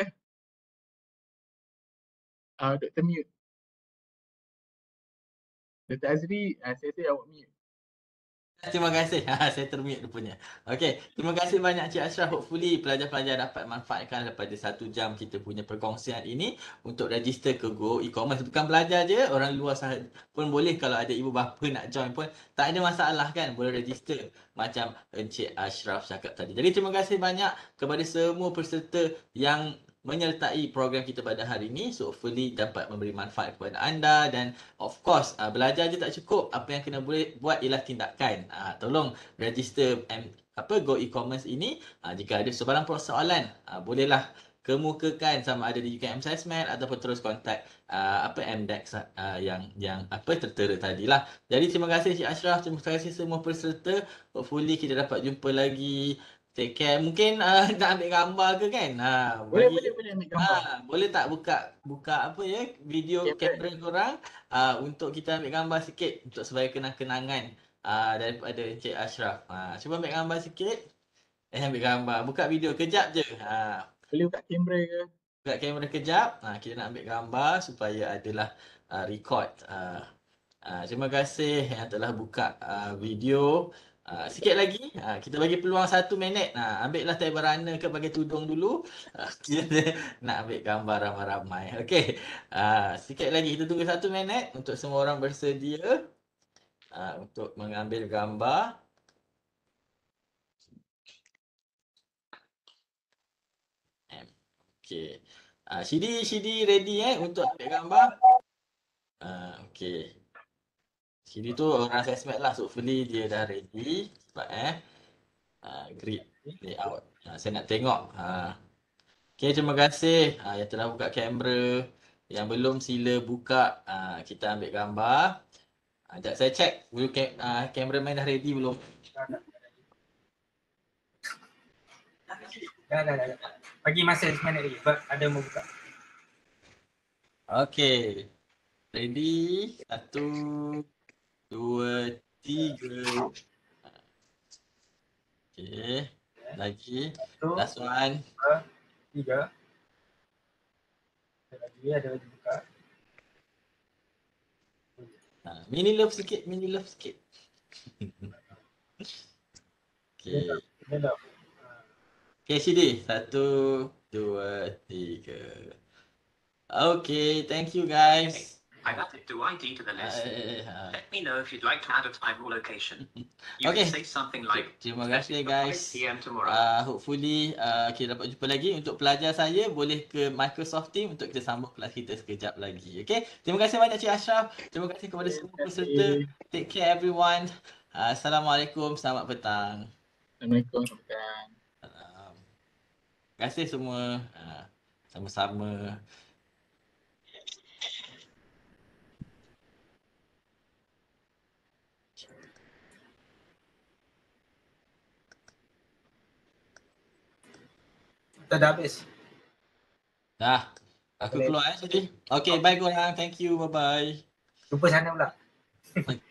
Uh, doktor mute. Doktor Azri, uh, saya saya awak mute. Terima kasih. Ha, saya termute rupanya. Okey, terima kasih banyak Cik Ashraf. Hopefully pelajar-pelajar dapat manfaatkan daripada satu jam kita punya perkongsian ini untuk register ke Go E-commerce. Bukan belajar je, orang luar sah pun boleh, kalau ada ibu bapa nak join pun tak ada masalah kan, boleh register macam Encik Ashraf cakap tadi. Jadi terima kasih banyak kepada semua peserta yang menyertai program kita pada hari ini. So hopefully dapat memberi manfaat kepada anda, dan of course uh, belajar je tak cukup, apa yang kena boleh buat ialah tindakan. Uh, tolong register M, apa Go E-commerce ini. Uh, jika ada sebarang persoalan, uh, bolehlah kemukakan sama ada di U K M Sesmed ataupun terus kontak uh, apa M D E X uh, yang yang apa tertera tadilah. Jadi terima kasih Cik Ashraf, terima kasih semua peserta. Hopefully kita dapat jumpa lagi. Take care. Mungkin uh, nak ambil gambar ke kan? Ha, Boleh, bagi boleh, boleh ambil gambar. ha, boleh tak buka buka apa ya, video Kamera. kamera korang uh, untuk kita ambil gambar sikit untuk sebagai kenang-kenangan uh, daripada Encik Ashraf. Ha, cuba ambil gambar sikit. Eh ambil gambar. Buka video kejap je. Ha, Boleh buka kamera ke? buka kamera kejap. Ha, kita nak ambil gambar supaya adalah uh, record. Uh, uh, terima kasih yang telah buka uh, video. Uh, sikit lagi, uh, kita bagi peluang satu minit. Uh, ambillah table runner ke pakai tudung dulu. Uh, kita nak ambil gambar ramai-ramai. Okey, uh, sikit lagi kita tunggu satu minit untuk semua orang bersedia uh, untuk mengambil gambar. Okey, uh, Shidi, Shidi ready eh untuk ambil gambar? Uh, Okey. Sini tu orang Sesmed lah, so hopefully dia dah ready. Sebab eh uh, grid layout. Uh, saya nak tengok. Uh, okay, terima kasih uh, yang telah buka kamera. Yang belum sila buka, uh, kita ambil gambar. Uh, sekejap saya check dulu kam uh, kameraman dah ready belum. Dah, dah, dah. Bagi masa seminit lagi sebab ada mau buka. Okay, ready. Satu, dua, tiga. Okay, lagi. Satu, Last one. dua, tiga. Ada lagi, ada lagi buka. Ha, mini love sikit, mini love sikit. Okay. Dia dah. Okay, Shidi. Satu, dua, tiga. Okay, thank you guys. I've added to I D to the list. Uh, Let me know if you'd like to add a time or location. You Okay. can say something like, Terima kasih guys. five p m tomorrow. Uh, hopefully uh, kita dapat jumpa lagi. Untuk pelajar saya boleh ke Microsoft Team untuk kita sambung kelas kita sekejap lagi. Okay. Terima kasih banyak Cik Ashraf. Terima kasih kepada semua peserta. Take care everyone. Uh, Assalamualaikum. Selamat petang. Assalamualaikum warahmatullahi wabarakatuh. Um, terima kasih semua. Uh, sama-sama. Kita dah habis. Dah. Aku keluar eh tadi. Okay, bye korang. Thank you. Bye-bye. Jumpa sana pula.